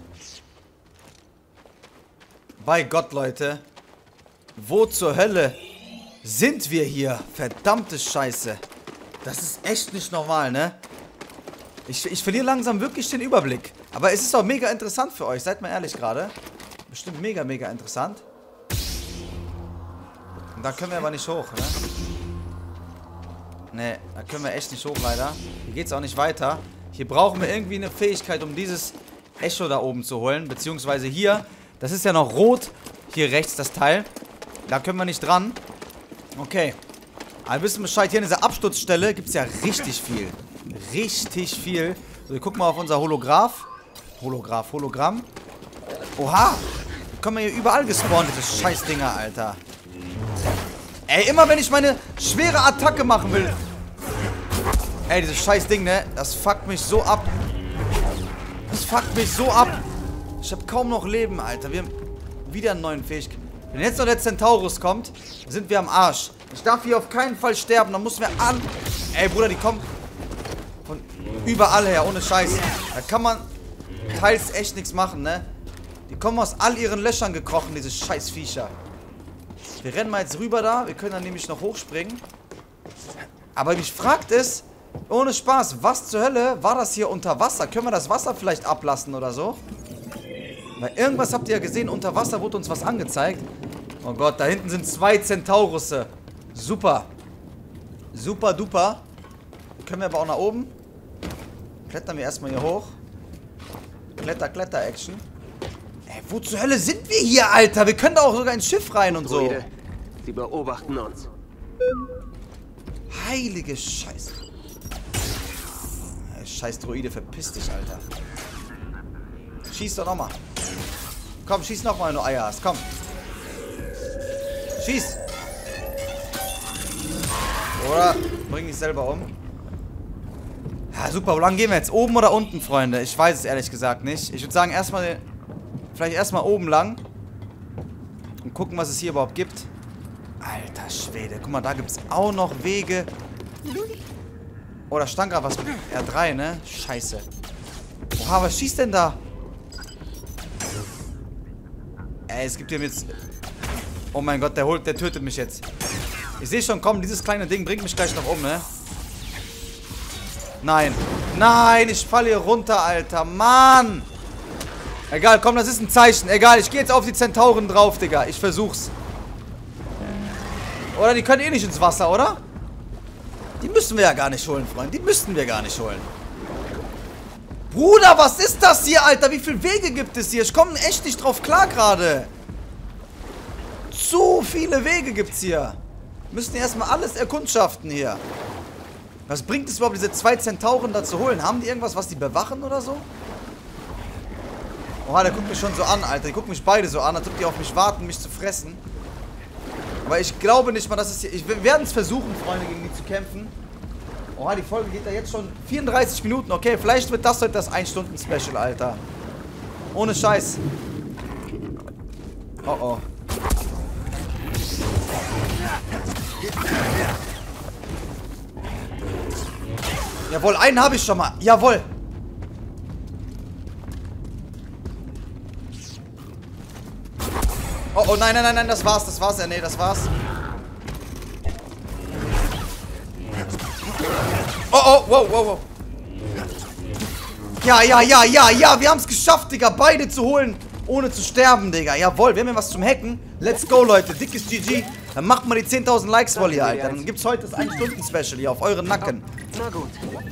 Speaker 1: Bei Gott, Leute. Wo zur Hölle sind wir hier? Verdammte Scheiße. Das ist echt nicht normal, ne? Ich, ich verliere langsam wirklich den Überblick. Aber es ist auch mega interessant für euch. Seid mal ehrlich gerade. Bestimmt mega, mega interessant. Und da können wir aber nicht hoch, ne? Ne, da können wir echt nicht hoch, leider. Hier geht's auch nicht weiter. Hier brauchen wir irgendwie eine Fähigkeit, um dieses Echo da oben zu holen. Beziehungsweise hier. Das ist ja noch rot. Hier rechts das Teil. Da können wir nicht dran. Okay. Aber wir wissen Bescheid. Hier in dieser Absturzstelle gibt es ja richtig viel. Richtig viel. So, wir gucken mal auf unser Holograph. Holograph, Hologramm. Oha. Wir kommen hier überall gespawnt, diese Scheißdinger, Alter. Ey, immer wenn ich meine schwere Attacke machen will. Ey, dieses Scheißding, ne? Das fuckt mich so ab. Das fuckt mich so ab. Ich habe kaum noch Leben, Alter. Wir haben wieder einen neuen Fähigkeit. Wenn jetzt noch der Centaurus kommt, sind wir am Arsch. Ich darf hier auf keinen Fall sterben. Dann müssen wir an... Ey, Bruder, die kommen von überall her, ohne Scheiß. Da kann man teils echt nichts machen, ne? Die kommen aus all ihren Löchern gekrochen, diese scheiß Viecher. Wir rennen mal jetzt rüber da. Wir können dann nämlich noch hochspringen. Aber mich fragt es, ohne Spaß, was zur Hölle war das hier unter Wasser? Können wir das Wasser vielleicht ablassen oder so? Weil irgendwas habt ihr ja gesehen, unter Wasser wurde uns was angezeigt. Oh Gott, da hinten sind zwei Centaurusse. Super. Super duper. Können wir aber auch nach oben. Klettern wir erstmal hier hoch. Kletter, Kletter-Action. Ey, wo zur Hölle sind wir hier, Alter? Wir können da auch sogar ins Schiff rein und so.
Speaker 3: Druide, sie beobachten uns.
Speaker 1: Heilige Scheiße. Ey, scheiß Droide, verpiss dich, Alter. Schieß doch nochmal. Komm, schieß nochmal, wenn du Eier hast. Komm. Schieß. Oder Bring dich selber um. Ja, super. Wo lang gehen wir jetzt? Oben oder unten, Freunde? Ich weiß es ehrlich gesagt nicht. Ich würde sagen, erstmal... Vielleicht erstmal oben lang. Und gucken, was es hier überhaupt gibt. Alter Schwede. Guck mal, da gibt es auch noch Wege. Oh, da stand gerade was mit R drei, ne? Scheiße. Oha, was schießt denn da? Ey, es gibt hier jetzt... Oh mein Gott, der holt, der tötet mich jetzt. Ich sehe schon, komm, dieses kleine Ding bringt mich gleich noch um, ne? Nein. Nein, ich falle hier runter, Alter. Mann! Egal, komm, das ist ein Zeichen. Egal, ich gehe jetzt auf die Zentauren drauf, Digga. Ich versuch's. Oder die können eh nicht ins Wasser, oder? Die müssen wir ja gar nicht holen, Freunde. Die müssten wir gar nicht holen. Bruder, was ist das hier, Alter? Wie viele Wege gibt es hier? Ich komme echt nicht drauf klar gerade. Zu viele Wege gibt's hier. Wir müssen erstmal alles erkundschaften hier. Was bringt es überhaupt, diese zwei Zentauren da zu holen? Haben die irgendwas, was die bewachen oder so? Oha, der guckt mich schon so an, Alter. Die gucken mich beide so an, als ob die auf mich warten, mich zu fressen. Aber ich glaube nicht mal, dass es hier... Ich, wir werden es versuchen, Freunde, gegen die zu kämpfen. Oha, die Folge geht da jetzt schon vierunddreißig Minuten. Okay, vielleicht wird das heute das ein Stunden Special, Alter. Ohne Scheiß. Oh, oh. Jawohl, einen habe ich schon mal. Jawohl. Oh, oh, nein, nein, nein, nein, das war's, das war's. Ja, nee, das war's. Oh, oh, wow, wow, wow. Ja, ja, ja, ja, ja, wir haben es geschafft, Digga, beide zu holen, ohne zu sterben, Digga. Jawohl, wir haben ja was zum Hacken. Let's go, Leute, dickes G G. Dann macht mal die zehntausend Likes voll hier, Alter. Dann gibt's heute das ein Stunden Special hier auf euren Nacken.
Speaker 3: Na gut.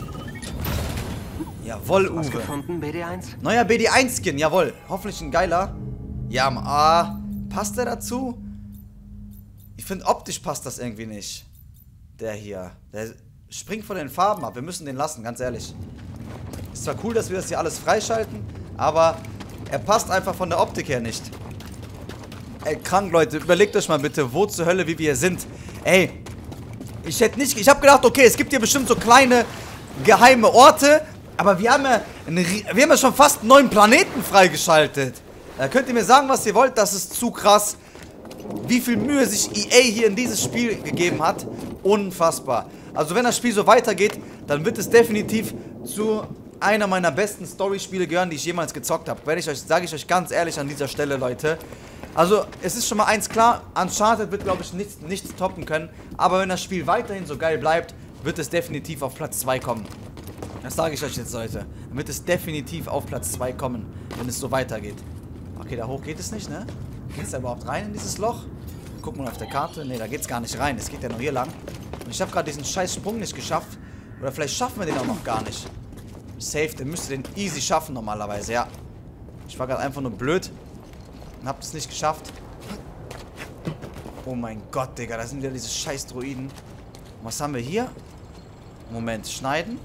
Speaker 1: Jawohl, Uwe.
Speaker 3: Was gefunden, B D eins?
Speaker 1: Neuer B D eins Skin, jawohl. Hoffentlich ein geiler. Ja, ah, passt der dazu? Ich finde, optisch passt das irgendwie nicht. Der hier. Der springt von den Farben ab. Wir müssen den lassen, ganz ehrlich. Ist zwar cool, dass wir das hier alles freischalten, aber er passt einfach von der Optik her nicht. Ey, krank, Leute. Überlegt euch mal bitte, wo zur Hölle, wie wir hier sind. Ey, ich hätte nicht... Ich habe gedacht, okay, es gibt hier bestimmt so kleine, geheime Orte, aber wir haben ja, eine, wir haben ja schon fast einen neuen Planeten freigeschaltet. Da könnt ihr mir sagen, was ihr wollt, das ist zu krass. Wie viel Mühe sich E A hier in dieses Spiel gegeben hat. Unfassbar. Also wenn das Spiel so weitergeht, dann wird es definitiv zu einer meiner besten Story-Spiele gehören, die ich jemals gezockt habe. Wenn ich euch, sage ich euch ganz ehrlich an dieser Stelle, Leute. Also es ist schon mal eins klar, Uncharted wird, glaube ich, nichts, nichts toppen können. Aber wenn das Spiel weiterhin so geil bleibt, wird es definitiv auf Platz zwei kommen. Das sage ich euch jetzt, Leute. Dann wird es definitiv auf Platz zwei kommen, wenn es so weitergeht. Okay, da hoch geht es nicht, ne? Geht es da überhaupt rein in dieses Loch? Guck mal auf der Karte. Ne, da geht es gar nicht rein. Es geht ja noch hier lang. Und ich habe gerade diesen scheiß Sprung nicht geschafft. Oder vielleicht schaffen wir den auch noch gar nicht. Safe, der müsste den easy schaffen normalerweise, ja. Ich war gerade einfach nur blöd. Und hab das nicht geschafft. Oh mein Gott, Digga. Da sind wieder diese scheiß Droiden. Und was haben wir hier? Moment, schneiden.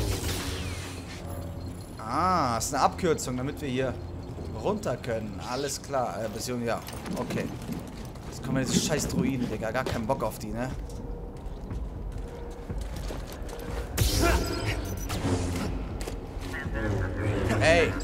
Speaker 1: Ah, das ist eine Abkürzung, damit wir hier runter können. Alles klar. Äh, Beziehung, ja. Okay. Jetzt kommen wir diese scheiß Droiden, Digga. Gar keinen Bock auf die, ne? Ey.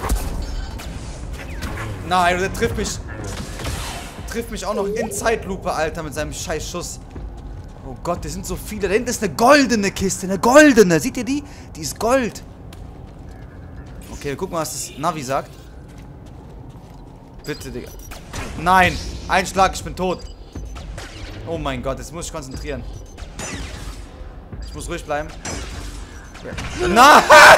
Speaker 1: Nein, der trifft mich. Trifft mich auch noch in Zeitlupe, Alter, mit seinem scheiß Schuss. Oh Gott, das sind so viele. Da hinten ist eine goldene Kiste. Eine goldene. Seht ihr die? Die ist Gold. Okay, guck mal, was das Navi sagt. Bitte, Digga. Nein. Ein Schlag, ich bin tot. Oh mein Gott, jetzt muss ich konzentrieren. Ich muss ruhig bleiben. Ja. Nein!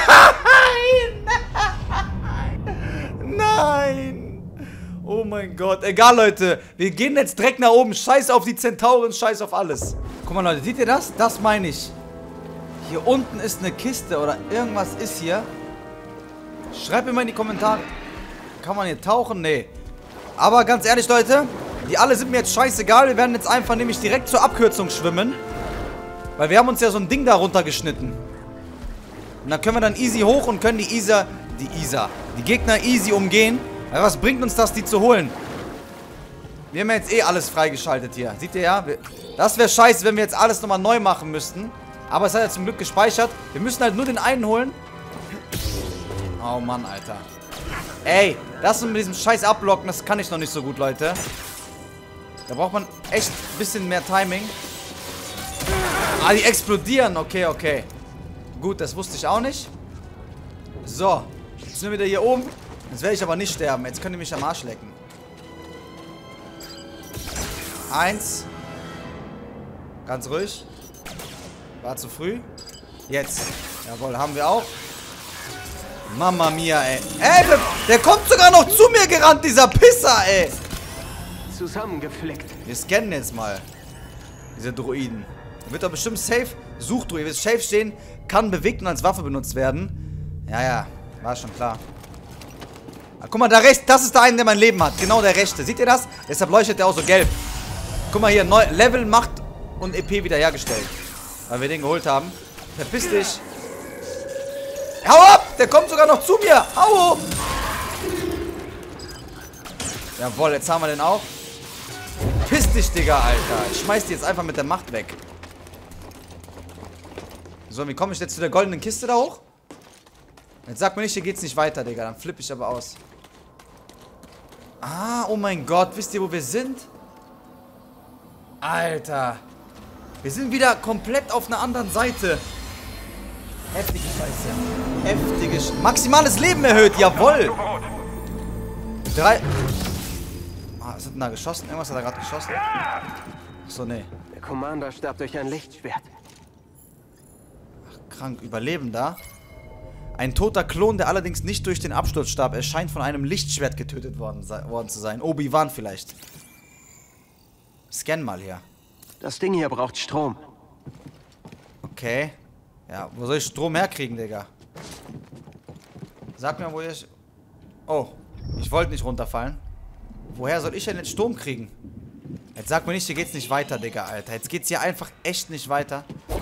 Speaker 1: Nein! Oh mein Gott. Egal, Leute. Wir gehen jetzt direkt nach oben. Scheiß auf die Zentauren, scheiß auf alles. Guck mal, Leute. Seht ihr das? Das meine ich. Hier unten ist eine Kiste oder irgendwas ist hier. Schreibt mir mal in die Kommentare. Kann man hier tauchen? Nee. Aber ganz ehrlich, Leute. Die alle sind mir jetzt scheißegal. Wir werden jetzt einfach nämlich direkt zur Abkürzung schwimmen. Weil wir haben uns ja so ein Ding da runtergeschnitten. Und dann können wir dann easy hoch und können die Isar, die Isar, die Gegner easy umgehen. Aber was bringt uns das, die zu holen? Wir haben ja jetzt eh alles freigeschaltet hier. Seht ihr ja? Das wäre scheiße, wenn wir jetzt alles nochmal neu machen müssten. Aber es hat ja zum Glück gespeichert. Wir müssen halt nur den einen holen. Oh Mann, Alter. Ey, das mit diesem scheiß Abblocken, das kann ich noch nicht so gut, Leute. Da braucht man echt ein bisschen mehr Timing. Ah, die explodieren. Okay, okay. Gut, das wusste ich auch nicht. So. Jetzt sind wir wieder hier oben. Jetzt werde ich aber nicht sterben. Jetzt könnt ihr mich am Arsch lecken. Eins. Ganz ruhig. War zu früh. Jetzt. Jawohl, haben wir auch. Mama mia, ey. Ey, der, der kommt sogar noch zu mir gerannt, dieser Pisser, ey.
Speaker 3: Zusammengeflickt.
Speaker 1: Wir scannen jetzt mal. Diese Droiden. Da wird doch bestimmt safe. Suchdroid. Ihr wisst, safe stehen. Kann bewegt und als Waffe benutzt werden. Ja, ja. War schon klar. Ah, guck mal, da rechts. Das ist der eine, der mein Leben hat. Genau der rechte. Seht ihr das? Deshalb leuchtet der auch so gelb. Guck mal hier. Neu Level, Macht und E P wiederhergestellt. Weil wir den geholt haben. Verpiss dich. Hau ab! Der kommt sogar noch zu mir. Hau! Jawohl, jetzt haben wir den auch. Piss dich, Digga, Alter. Ich schmeiß die jetzt einfach mit der Macht weg. So, wie komme ich jetzt zu der goldenen Kiste da hoch? Jetzt sag mir nicht, hier geht's nicht weiter, Digga. Dann flippe ich aber aus. Ah, oh mein Gott. Wisst ihr, wo wir sind? Alter. Wir sind wieder komplett auf einer anderen Seite. Heftige Scheiße. Heftige Sch Maximales Leben erhöht, jawohl. Drei. Ah, was hat denn da geschossen? Irgendwas hat er gerade geschossen. Achso, nee.
Speaker 3: Der Commander starb durch ein Lichtschwert.
Speaker 1: Ach, krank. Überlebender. Ein toter Klon, der allerdings nicht durch den Absturz starb. Er scheint von einem Lichtschwert getötet worden, worden zu sein. Obi-Wan vielleicht. Scan mal hier.
Speaker 3: Das Ding hier braucht Strom.
Speaker 1: Okay. Ja, wo soll ich Strom herkriegen, Digga? Sag mir, wo ich... Oh, ich wollte nicht runterfallen. Woher soll ich denn jetzt Strom kriegen? Jetzt sag mir nicht, hier geht's nicht weiter, Digga, Alter. Jetzt geht's hier einfach echt nicht weiter.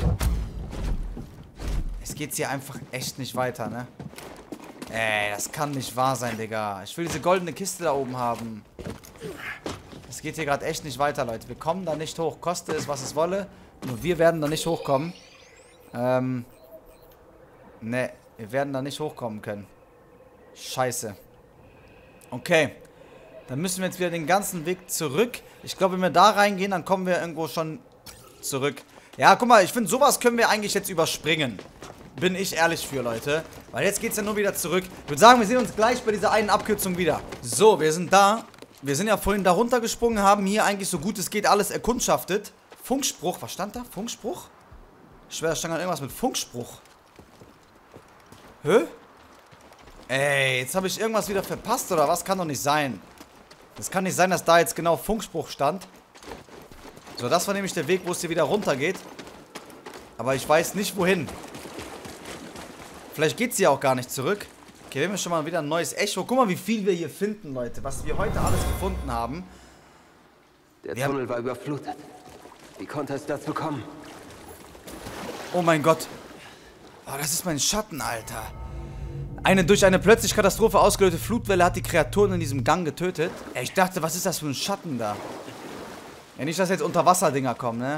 Speaker 1: Jetzt geht's hier einfach echt nicht weiter, ne? Ey, das kann nicht wahr sein, Digga. Ich will diese goldene Kiste da oben haben. Es geht hier gerade echt nicht weiter, Leute. Wir kommen da nicht hoch. Koste es, was es wolle. Nur wir werden da nicht hochkommen. Ähm. Ne, wir werden da nicht hochkommen können. Scheiße. Okay. Dann müssen wir jetzt wieder den ganzen Weg zurück. Ich glaube, wenn wir da reingehen, dann kommen wir irgendwo schon zurück. Ja, guck mal, ich finde, sowas können wir eigentlich jetzt überspringen. Bin ich ehrlich für, Leute. Weil jetzt geht es ja nur wieder zurück. Ich würde sagen, wir sehen uns gleich bei dieser einen Abkürzung wieder. So, wir sind da. Wir sind ja vorhin da runtergesprungen, haben hier eigentlich so gut es geht alles erkundschaftet. Funkspruch, was stand da? Funkspruch? Ich schwör, da stand irgendwas mit Funkspruch. Hä? Ey, jetzt habe ich irgendwas wieder verpasst, oder was? Kann doch nicht sein. Das kann nicht sein, dass da jetzt genau Funkspruch stand. So, das war nämlich der Weg, wo es hier wieder runter geht. Aber ich weiß nicht, wohin. Vielleicht geht es hier auch gar nicht zurück. Okay, wir haben schon mal wieder ein neues Echo. Guck mal, wie viel wir hier finden, Leute. Was wir heute alles gefunden haben.
Speaker 3: Der
Speaker 1: wir
Speaker 3: Tunnel
Speaker 1: haben...
Speaker 3: war überflutet. Wie konnte es dazu kommen?
Speaker 1: Oh mein Gott. Oh, das ist mein Schatten, Alter. Eine durch eine plötzlich Katastrophe ausgelöste Flutwelle hat die Kreaturen in diesem Gang getötet. Ey, ich dachte, was ist das für ein Schatten da? Ja, nicht, dass jetzt Unterwasserdinger kommen, ne?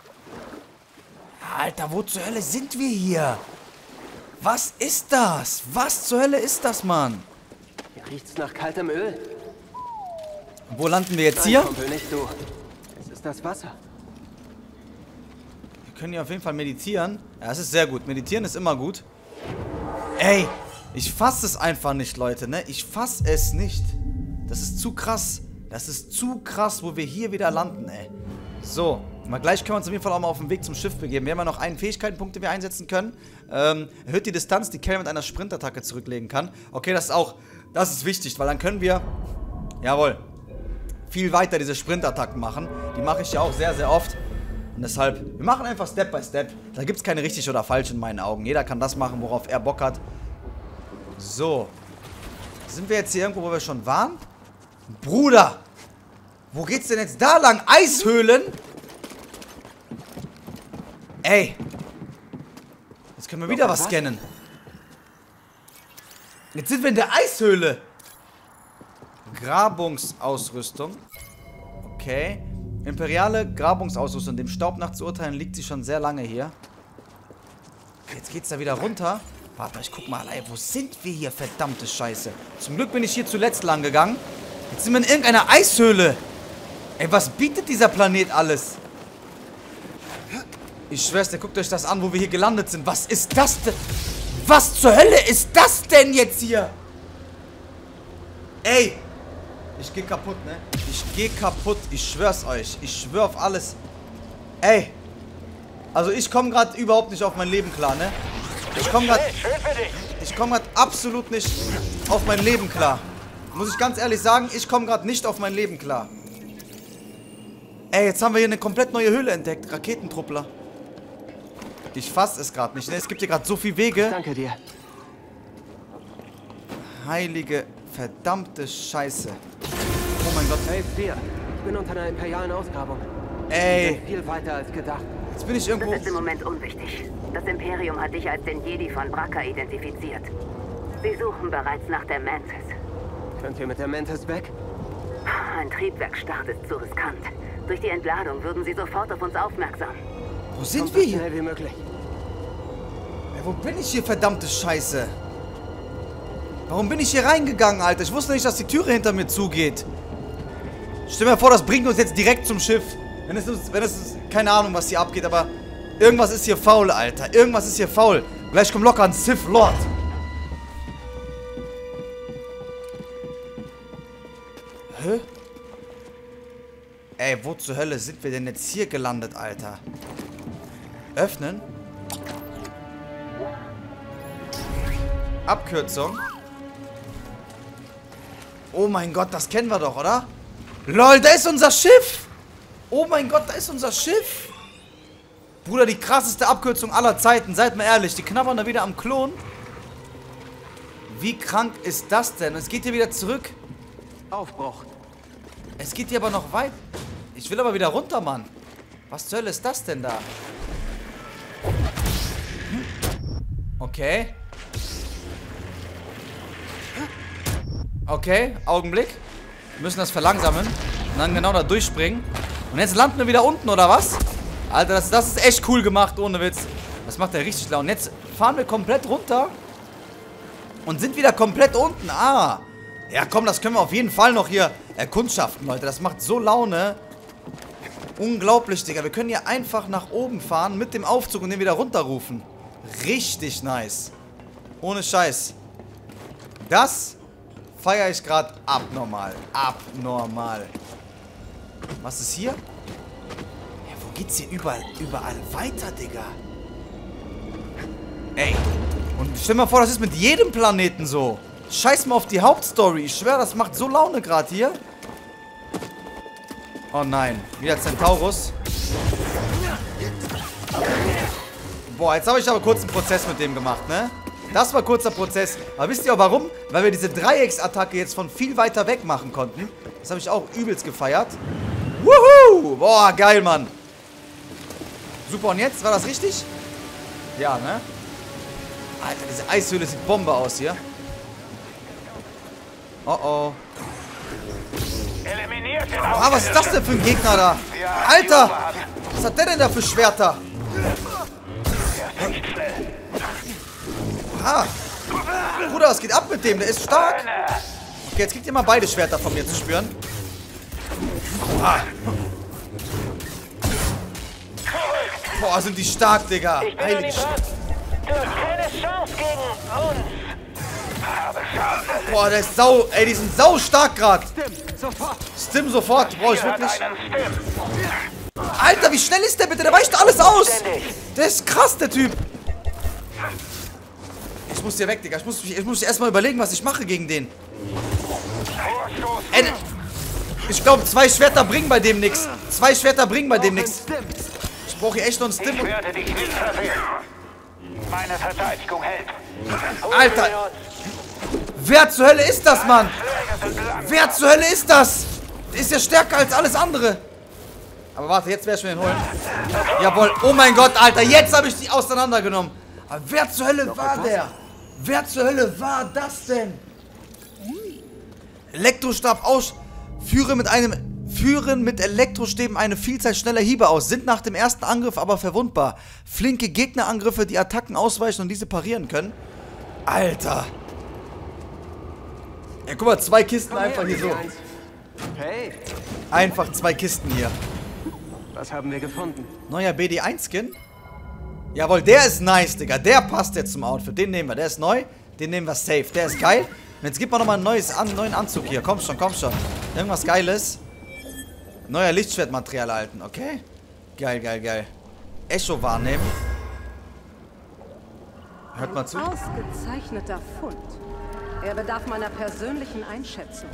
Speaker 1: Alter, wo zur Hölle sind wir hier? Was ist das? Was zur Hölle ist das, Mann?
Speaker 3: Hier riecht's nach kaltem Öl.
Speaker 1: Wo landen wir jetzt
Speaker 3: Nein,
Speaker 1: hier?
Speaker 3: Kumpel, nicht du. Es ist das Wasser.
Speaker 1: Wir können hier auf jeden Fall meditieren. Ja, das ist sehr gut. Meditieren ist immer gut. Ey, ich fasse es einfach nicht, Leute, ne? Ich fasse es nicht. Das ist zu krass. Das ist zu krass, wo wir hier wieder landen, ey. So, mal gleich können wir uns auf jeden Fall auch mal auf den Weg zum Schiff begeben. Wir haben ja noch einen Fähigkeitenpunkt, den wir einsetzen können. Ähm, erhöht die Distanz, die Carrie mit einer Sprintattacke zurücklegen kann. Okay, das ist auch, das ist wichtig, weil dann können wir, jawohl, viel weiter diese Sprintattacken machen. Die mache ich ja auch sehr, sehr oft. Und deshalb, wir machen einfach Step by Step. Da gibt es keine richtig oder falsch in meinen Augen. Jeder kann das machen, worauf er Bock hat. So. Sind wir jetzt hier irgendwo, wo wir schon waren? Bruder! Wo geht's denn jetzt da lang? Eishöhlen? Ey. Jetzt können wir wieder was scannen. Jetzt sind wir in der Eishöhle. Grabungsausrüstung. Okay. Imperiale Grabungsausrüstung. Dem Staub nach zu urteilen liegt sie schon sehr lange hier. jetzt geht's da wieder runter. Warte, ich guck mal, ey, wo sind wir hier? Verdammte Scheiße. Zum Glück bin ich hier zuletzt lang gegangen. Jetzt sind wir in irgendeiner Eishöhle. Ey, was bietet dieser Planet alles? Ich schwör's dir, guckt euch das an, wo wir hier gelandet sind. Was ist das denn? Was zur Hölle ist das denn jetzt hier? Ey. Ich geh kaputt, ne? Ich geh kaputt. Ich schwör's euch. Ich schwör auf alles. Ey. Also ich komme gerade überhaupt nicht auf mein Leben klar, ne? Ich komme gerade... Ich komme gerade absolut nicht auf mein Leben klar. Muss ich ganz ehrlich sagen, ich komme gerade nicht auf mein Leben klar. Ey, jetzt haben wir hier eine komplett neue Höhle entdeckt. Raketentruppler. Ich fass es gerade nicht, ne? Es gibt hier gerade so viele Wege.
Speaker 3: Danke dir.
Speaker 1: Heilige, verdammte Scheiße. Oh mein Gott.
Speaker 3: Hey, vier. Ich bin unter einer imperialen Ausgrabung.
Speaker 1: Ey.
Speaker 3: Ich bin viel weiter als gedacht.
Speaker 1: Jetzt bin ich irgendwo...
Speaker 5: Das ist im Moment unwichtig. Das Imperium hat dich als den Jedi von Bracca identifiziert. Sie suchen bereits nach der Mantis.
Speaker 3: Könnt ihr mit der Mantis weg?
Speaker 5: Ein Triebwerksstart ist zu riskant. Durch die Entladung würden sie sofort auf uns aufmerksam.
Speaker 1: Wo sind
Speaker 3: Kommt
Speaker 1: wir
Speaker 3: so
Speaker 1: hier?
Speaker 3: schnell wie möglich.
Speaker 1: Ey, wo bin ich hier, verdammte Scheiße? Warum bin ich hier reingegangen, Alter? Ich wusste nicht, dass die Türe hinter mir zugeht. Stell mir vor, das bringt uns jetzt direkt zum Schiff. Wenn es, wenn es, keine Ahnung, was hier abgeht, aber irgendwas ist hier faul, Alter. Irgendwas ist hier faul. Gleich kommt locker ein Sith Lord. Hä? Ey, wo zur Hölle sind wir denn jetzt hier gelandet, Alter? Öffnen. Abkürzung. Oh mein Gott, das kennen wir doch, oder? LOL, da ist unser Schiff. Oh mein Gott, da ist unser Schiff. Bruder, die krasseste Abkürzung aller Zeiten. Seid mal ehrlich, die knabbern da wieder am Klon. Wie krank ist das denn? Es geht hier wieder zurück.
Speaker 3: Aufbruch.
Speaker 1: Es geht hier aber noch weit. Ich will aber wieder runter, Mann. Was zur Hölle ist das denn da? Okay. Okay, Augenblick. Wir müssen das verlangsamen. Und dann genau da durchspringen. Und jetzt landen wir wieder unten, oder was? Alter, das, das ist echt cool gemacht, ohne Witz. Das macht ja richtig Laune. Jetzt fahren wir komplett runter. Und sind wieder komplett unten. Ah. Ja, komm, das können wir auf jeden Fall noch hier erkundschaften, Leute. Das macht so Laune. Unglaublich, Digga. Wir können hier einfach nach oben fahren mit dem Aufzug und den wieder runterrufen. Richtig nice. Ohne Scheiß. Das feiere ich gerade abnormal. Abnormal. Was ist hier? Ja, wo geht's hier überall, überall weiter, Digga? Ey. Und stell dir mal vor, das ist mit jedem Planeten so. Scheiß mal auf die Hauptstory. Ich schwöre, das macht so Laune gerade hier. Oh nein. Wieder Centaurus. Boah, jetzt habe ich aber kurz einen Prozess mit dem gemacht, ne? Das war kurzer Prozess. Aber wisst ihr auch warum? Weil wir diese Dreiecksattacke jetzt von viel weiter weg machen konnten. Das habe ich auch übelst gefeiert. Wuhu! Boah, geil, Mann. Super, und jetzt? War das richtig? Ja, ne? Alter, diese Eishöhle sieht Bombe aus hier. Oh oh. Ah, was ist das denn für ein Gegner da? Alter! Was hat der denn da für Schwerter? Ah! Bruder, was geht ab mit dem? Der ist stark. Okay, jetzt kriegt ihr mal beide Schwerter von mir zu spüren. Ah. Boah, sind die stark, Digga. Heilige Sch
Speaker 6: Du hast keine Chance gegen uns.
Speaker 1: Boah, der ist sau... Ey, die sind sau stark gerade.
Speaker 3: Stim, sofort.
Speaker 1: Stim sofort. Brauche ich wirklich. Alter, wie schnell ist der bitte? Der weicht alles aus. Der ist krass, der Typ. Ich muss hier weg, Digga. Ich muss, ich muss erstmal überlegen, was ich mache gegen den. Ey, ich glaube, zwei Schwerter bringen bei dem nichts. Zwei Schwerter bringen bei dem nichts. Ich brauche hier echt noch einen Stim.
Speaker 6: Ich werde dich nicht verfehlen. Meine Verteidigung hält.
Speaker 1: Alter. Wer zur Hölle ist das, Mann? Wer zur Hölle ist das? Der ist ja stärker als alles andere. Aber warte, jetzt werde ich mir den holen. Jawohl. Oh mein Gott, Alter. Jetzt habe ich die auseinandergenommen. Aber wer zur Hölle war der? Wer zur Hölle war das denn? Elektrostab aus. Führe mit einem Führen mit Elektrostäben eine Vielzahl schneller Hiebe aus, sind nach dem ersten Angriff aber verwundbar. Flinke Gegnerangriffe, die Attacken ausweichen und diese parieren können. Alter. Ja, guck mal, zwei Kisten
Speaker 3: Komm
Speaker 1: einfach
Speaker 3: her,
Speaker 1: hier so.
Speaker 3: B D eins. Hey,
Speaker 1: Einfach zwei Kisten hier.
Speaker 3: was haben wir gefunden?
Speaker 1: Neuer B D eins Skin. Jawohl, der ist nice, Digga. Der passt jetzt zum Outfit. Den nehmen wir. Der ist neu. Den nehmen wir safe. Der ist geil. Und jetzt gibt man nochmal einen neues, an, neuen Anzug hier. Komm schon, komm schon. Irgendwas Geiles. Neuer Lichtschwertmaterial erhalten. Okay. Geil, geil, geil. Echo wahrnehmen. Hört mal zu.
Speaker 4: Ein ausgezeichneter Fund. Er bedarf meiner persönlichen Einschätzung.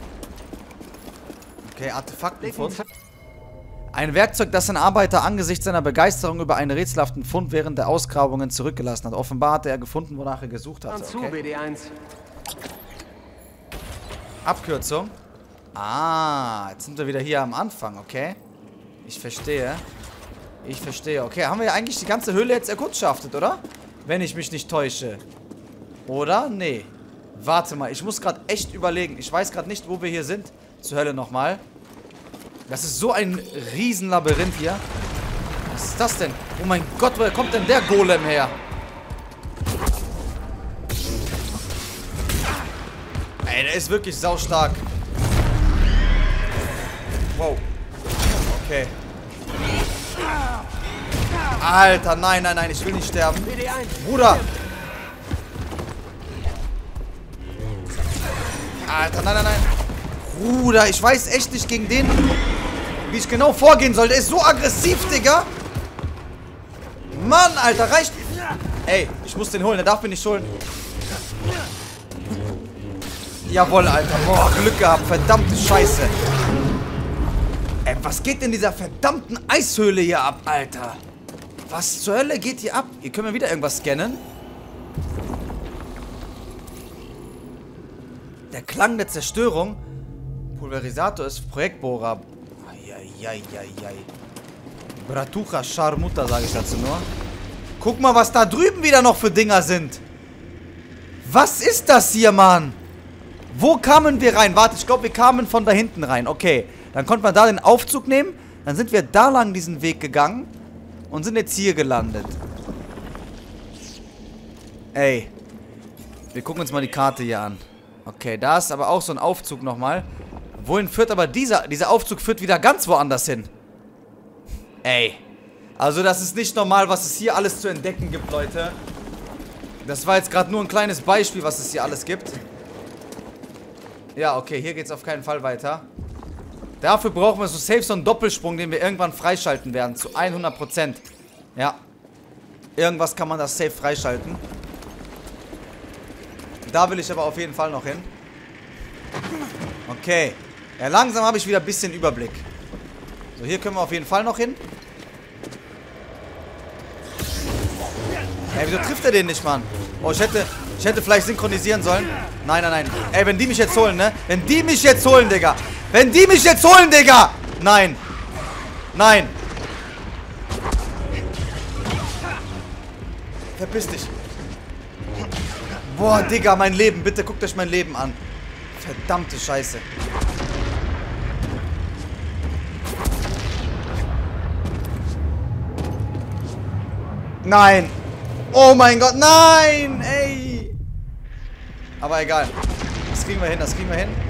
Speaker 1: Okay, Artefaktenfund. Ein Werkzeug, das ein Arbeiter angesichts seiner Begeisterung über einen rätselhaften Fund während der Ausgrabungen zurückgelassen hat. Offenbar hatte er gefunden, wonach er gesucht hatte.
Speaker 3: Zu,
Speaker 1: Okay.
Speaker 3: B D eins.
Speaker 1: Abkürzung. Ah, jetzt sind wir wieder hier am Anfang, okay. Ich verstehe. Ich verstehe. Okay, haben wir ja eigentlich die ganze Höhle jetzt erkundschaftet, oder? Wenn ich mich nicht täusche. Oder? Nee. Warte mal, ich muss gerade echt überlegen. Ich weiß gerade nicht, wo wir hier sind. Zur Hölle nochmal. Das ist so ein Riesenlabyrinth hier. Was ist das denn? Oh mein Gott, woher kommt denn der Golem her? Ey, der ist wirklich saustark. Wow. Okay. Alter, nein, nein, nein, ich will nicht sterben.
Speaker 3: B D eins.
Speaker 1: Bruder. Alter, nein, nein, nein. Bruder, ich weiß echt nicht gegen den, wie ich genau vorgehen soll. Der ist so aggressiv, Digga. Mann, Alter, reicht. Ey, ich muss den holen, der darf mich nicht holen. Jawohl, Alter. Boah, Glück gehabt. Verdammte Scheiße. Ey, was geht in dieser verdammten Eishöhle hier ab, Alter? Was zur Hölle geht hier ab? Hier können wir wieder irgendwas scannen. Der Klang der Zerstörung. Pulverisator ist Projektbohrer. Eieieiei. Bratucha Scharmuta, sage ich dazu nur. Guck mal, was da drüben wieder noch für Dinger sind. Was ist das hier, Mann? Wo kamen wir rein? Warte, ich glaube, wir kamen von da hinten rein. Okay, dann konnte man da den Aufzug nehmen. Dann sind wir da lang diesen Weg gegangen. Und sind jetzt hier gelandet. Ey. Wir gucken uns mal die Karte hier an. Okay, da ist aber auch so ein Aufzug nochmal. Wohin führt aber dieser? Dieser Aufzug führt wieder ganz woanders hin. Ey. Also das ist nicht normal, was es hier alles zu entdecken gibt, Leute. Das war jetzt gerade nur ein kleines Beispiel, was es hier alles gibt. Ja, okay, hier geht es auf keinen Fall weiter. Dafür brauchen wir so safe so einen Doppelsprung, den wir irgendwann freischalten werden. Zu hundert Prozent. Ja. Irgendwas kann man das safe freischalten. Da will ich aber auf jeden Fall noch hin. Okay. Ja, langsam habe ich wieder ein bisschen Überblick. So, hier können wir auf jeden Fall noch hin. Ey, wieso trifft er den nicht, Mann? Oh, ich hätte, ich hätte vielleicht synchronisieren sollen. Nein, nein, nein. Ey, wenn die mich jetzt holen, ne? Wenn die mich jetzt holen, Digga. Wenn die mich jetzt holen, Digga. Nein. Nein. Verpiss dich. Boah, Digga, mein Leben. Bitte guckt euch mein Leben an. Verdammte Scheiße. Nein. Oh mein Gott, nein. Ey. Aber egal. Das kriegen wir hin, das kriegen wir hin.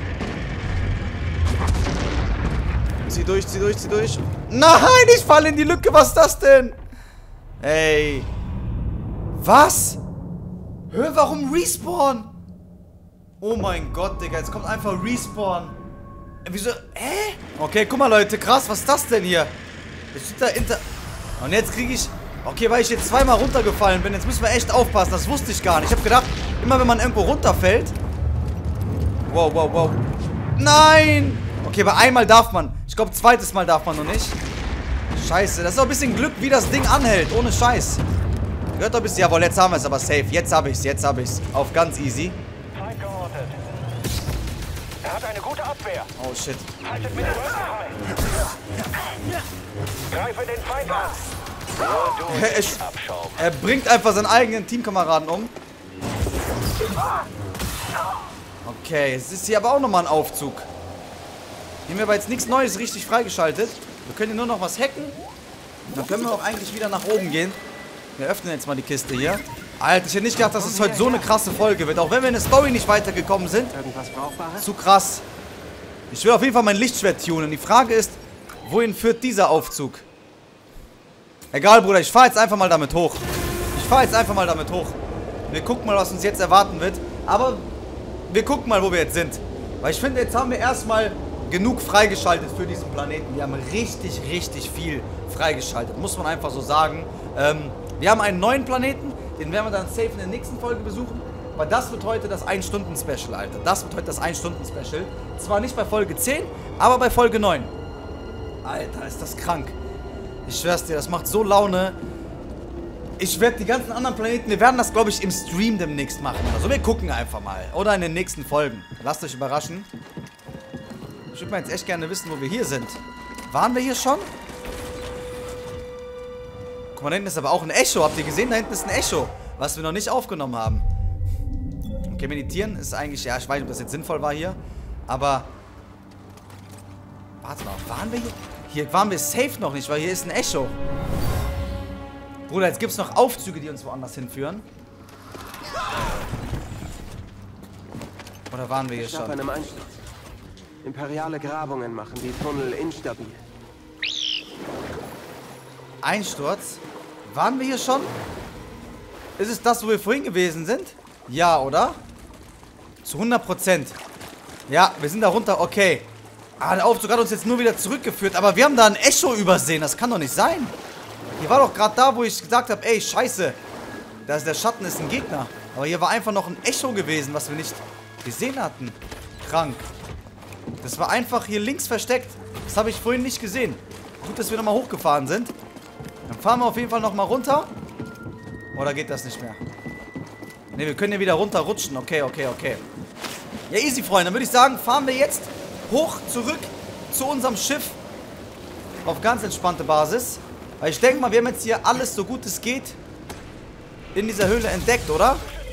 Speaker 1: Zieh durch, zieh durch, zieh durch. Nein, ich falle in die Lücke. Was ist das denn? Ey. Was? Hör, warum Respawn? Oh mein Gott, Digga. Jetzt kommt einfach Respawn. Äh, wieso? Hä? Okay, guck mal, Leute. Krass, was ist das denn hier? Das steht da inter... Und jetzt kriege ich... Okay, weil ich jetzt zweimal runtergefallen bin. Jetzt müssen wir echt aufpassen. Das wusste ich gar nicht. Ich habe gedacht, immer wenn man irgendwo runterfällt... Wow, wow, wow. Nein! Okay, bei einmal darf man. Ich glaube, zweites Mal darf man noch nicht. Scheiße. Das ist auch ein bisschen Glück, wie das Ding anhält. Ohne Scheiß. Gehört doch ein bisschen... Jawohl, jetzt haben wir es aber safe. Jetzt habe ich es, jetzt habe ich es. Auf ganz easy.
Speaker 6: Feind geortet. Er hat eine gute Abwehr.
Speaker 1: Oh, shit.
Speaker 6: Haltet mit den Rücken frei. Greife den Feind an. Nur du
Speaker 1: Er,
Speaker 6: nicht Abschaum.
Speaker 1: er bringt einfach seinen eigenen Teamkameraden um. Okay, es ist hier aber auch nochmal ein Aufzug. Hier haben wir aber jetzt nichts Neues richtig freigeschaltet. Wir können hier nur noch was hacken. Dann können wir auch eigentlich wieder nach oben gehen. Wir öffnen jetzt mal die Kiste hier. Alter, ich hätte nicht gedacht, dass es heute so eine krasse Folge wird. Auch wenn wir in der Story nicht weitergekommen sind.
Speaker 3: Irgendwas Brauchbares?
Speaker 1: Zu krass. Ich will auf jeden Fall mein Lichtschwert tunen. Die Frage ist, wohin führt dieser Aufzug? Egal, Bruder, ich fahre jetzt einfach mal damit hoch. Ich fahre jetzt einfach mal damit hoch. Wir gucken mal, was uns jetzt erwarten wird. Aber wir gucken mal, wo wir jetzt sind. Weil ich finde, jetzt haben wir erstmal genug freigeschaltet für diesen Planeten. Wir haben richtig, richtig viel freigeschaltet. Muss man einfach so sagen. Ähm, wir haben einen neuen Planeten. Den werden wir dann safe in der nächsten Folge besuchen. Aber das wird heute das ein-Stunden-Special, Alter. Das wird heute das ein-Stunden-Special. Zwar nicht bei Folge zehn, aber bei Folge neun. Alter, ist das krank. Ich schwör's dir, das macht so Laune. Ich werde die ganzen anderen Planeten, wir werden das, glaube ich, im Stream demnächst machen. Also wir gucken einfach mal. Oder in den nächsten Folgen. Lasst euch überraschen. Ich würde mal jetzt echt gerne wissen, wo wir hier sind. Waren wir hier schon? Guck mal, da hinten ist aber auch ein Echo. Habt ihr gesehen? Da hinten ist ein Echo. Was wir noch nicht aufgenommen haben. Okay, meditieren ist eigentlich... Ja, ich weiß nicht, ob das jetzt sinnvoll war hier. Aber... Warte mal, waren wir hier? Hier waren wir safe noch nicht, weil hier ist ein Echo. Bruder, jetzt gibt es noch Aufzüge, die uns woanders hinführen. Oder waren wir hier schon?
Speaker 3: Bei einem Einsturz. Imperiale Grabungen machen die Tunnel instabil.
Speaker 1: Einsturz? Waren wir hier schon? Ist es das, wo wir vorhin gewesen sind? Ja, oder? Zu hundert Prozent. Ja, wir sind da runter. Okay. Ah, der Aufzug hat uns jetzt nur wieder zurückgeführt. Aber wir haben da ein Echo übersehen. Das kann doch nicht sein. Hier war doch gerade da, wo ich gesagt habe, ey, scheiße. Da ist der Schatten, ist ein Gegner. Aber hier war einfach noch ein Echo gewesen, was wir nicht gesehen hatten. Krank. Das war einfach hier links versteckt. Das habe ich vorhin nicht gesehen. Gut, dass wir nochmal hochgefahren sind. Dann fahren wir auf jeden Fall nochmal runter. Oder geht das nicht mehr? Ne, wir können hier wieder runterrutschen. Okay, okay, okay. Ja, easy, Freunde. Dann würde ich sagen, fahren wir jetzt hoch zurück zu unserem Schiff. Auf ganz entspannte Basis. Weil ich denke mal, wir haben jetzt hier alles, so gut es geht, in dieser Höhle entdeckt, oder?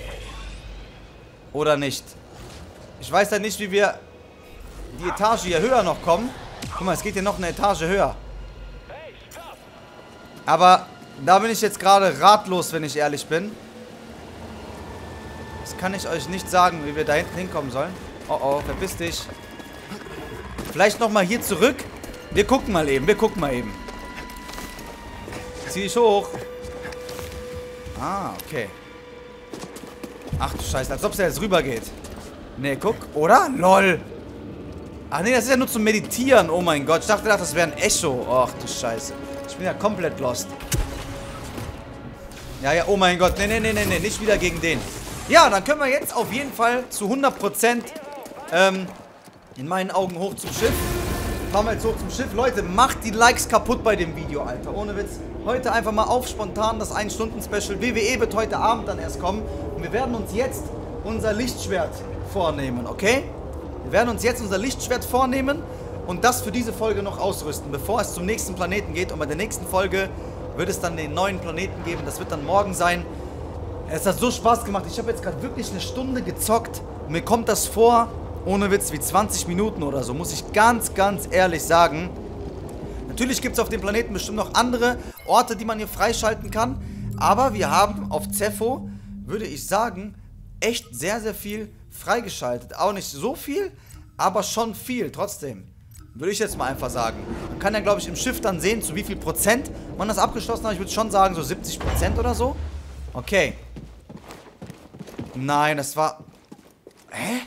Speaker 1: Oder nicht? Ich weiß ja nicht, wie wir die Etage hier höher noch kommen. Guck mal, es geht hier noch eine Etage höher. Aber da bin ich jetzt gerade ratlos, wenn ich ehrlich bin. Das kann ich euch nicht sagen, wie wir da hinten hinkommen sollen. Oh oh, verpiss dich. Vielleicht nochmal hier zurück. Wir gucken mal eben, wir gucken mal eben. Zieh dich hoch. Ah, okay. Ach du Scheiße, als ob es ja jetzt rüber geht. Ne, guck. Oder? Lol. Ach nee, das ist ja nur zum Meditieren. Oh mein Gott. Ich dachte, das wäre ein Echo. Ach du Scheiße. Ich bin ja komplett lost. Ja, ja, oh mein Gott. Nee, nee, nee, nee, nee. Nicht wieder gegen den. Ja, dann können wir jetzt auf jeden Fall zu hundert Prozent ähm, in meinen Augen hoch zum Schiff. Fahren wir jetzt hoch zum Schiff. Leute, macht die Likes kaputt bei dem Video, Alter. Ohne Witz. Heute einfach mal auf spontan das ein-Stunden-Special. W W E wird heute Abend dann erst kommen. Und wir werden uns jetzt unser Lichtschwert vornehmen, okay? Wir werden uns jetzt unser Lichtschwert vornehmen und das für diese Folge noch ausrüsten, bevor es zum nächsten Planeten geht. Und bei der nächsten Folge wird es dann den neuen Planeten geben. Das wird dann morgen sein. Es hat so Spaß gemacht. Ich habe jetzt gerade wirklich eine Stunde gezockt. Mir kommt das vor, ohne Witz, wie zwanzig Minuten oder so. Muss ich ganz, ganz ehrlich sagen. Natürlich gibt es auf dem Planeten bestimmt noch andere Orte, die man hier freischalten kann. Aber wir haben auf Zeffo, würde ich sagen, echt sehr, sehr viel freigeschaltet. Auch nicht so viel, aber schon viel trotzdem. Würde ich jetzt mal einfach sagen. Man kann ja, glaube ich, im Schiff dann sehen, zu wie viel Prozent man das abgeschlossen hat. Ich würde schon sagen, so siebzig Prozent oder so. Okay. Nein, das war... Hä?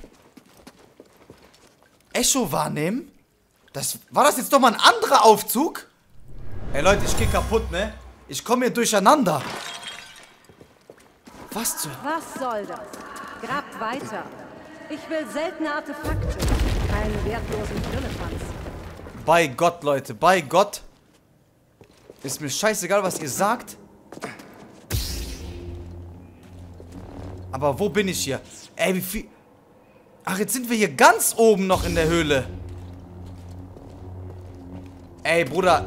Speaker 1: Echo wahrnehmen? Das, war das jetzt doch mal ein anderer Aufzug? Ey Leute, ich geh kaputt, ne? Ich komme hier durcheinander. Was zur...
Speaker 4: Was soll das? Grabt weiter. Ich will seltene Artefakte, keinen wertlosen Firlefanz.
Speaker 1: Bei Gott, Leute, bei Gott. Ist mir scheißegal, was ihr sagt. Aber wo bin ich hier? Ey, wie viel... Ach, jetzt sind wir hier ganz oben noch in der Höhle. Ey, Bruder.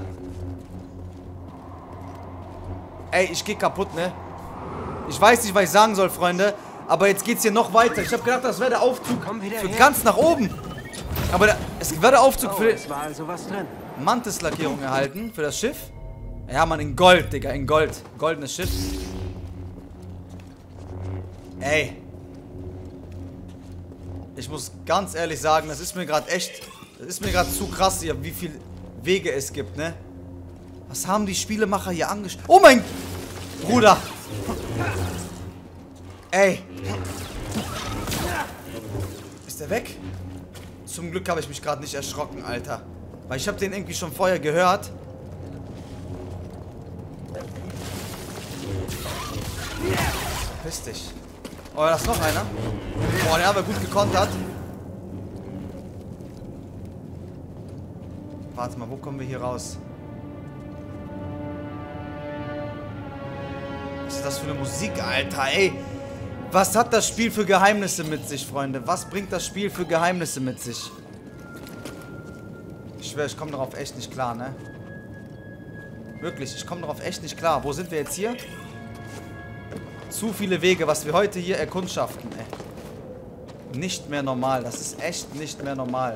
Speaker 1: Ey, ich geh kaputt, ne? Ich weiß nicht, was ich sagen soll, Freunde. Aber jetzt geht's hier noch weiter. Ich habe gedacht, das wäre der Aufzug für ganz nach oben. Aber da, es wird der Aufzug
Speaker 3: Oh,
Speaker 1: für
Speaker 3: es war also was drin.
Speaker 1: Mantis-Lackierung erhalten. Für das Schiff. Ja, Mann, in Gold, Digga. In Gold. Goldenes Schiff. Ey. Ich muss ganz ehrlich sagen, das ist mir gerade echt... Das ist mir gerade zu krass hier, wie viele Wege es gibt, ne? Was haben die Spielemacher hier angestellt? Oh mein... Bruder. Ey. Ist der weg? Zum Glück habe ich mich gerade nicht erschrocken, Alter. Weil ich habe den irgendwie schon vorher gehört. Piss dich. Oh, da ist noch einer. Boah, der haben wir gut gekontert. Warte mal, wo kommen wir hier raus? Was ist das für eine Musik, Alter, ey? Was hat das Spiel für Geheimnisse mit sich, Freunde? Was bringt das Spiel für Geheimnisse mit sich? Ich schwöre, ich komme darauf echt nicht klar, ne? Wirklich, ich komme darauf echt nicht klar. Wo sind wir jetzt hier? Zu viele Wege, was wir heute hier erkundschaften, ey. Nicht mehr normal. Das ist echt nicht mehr normal.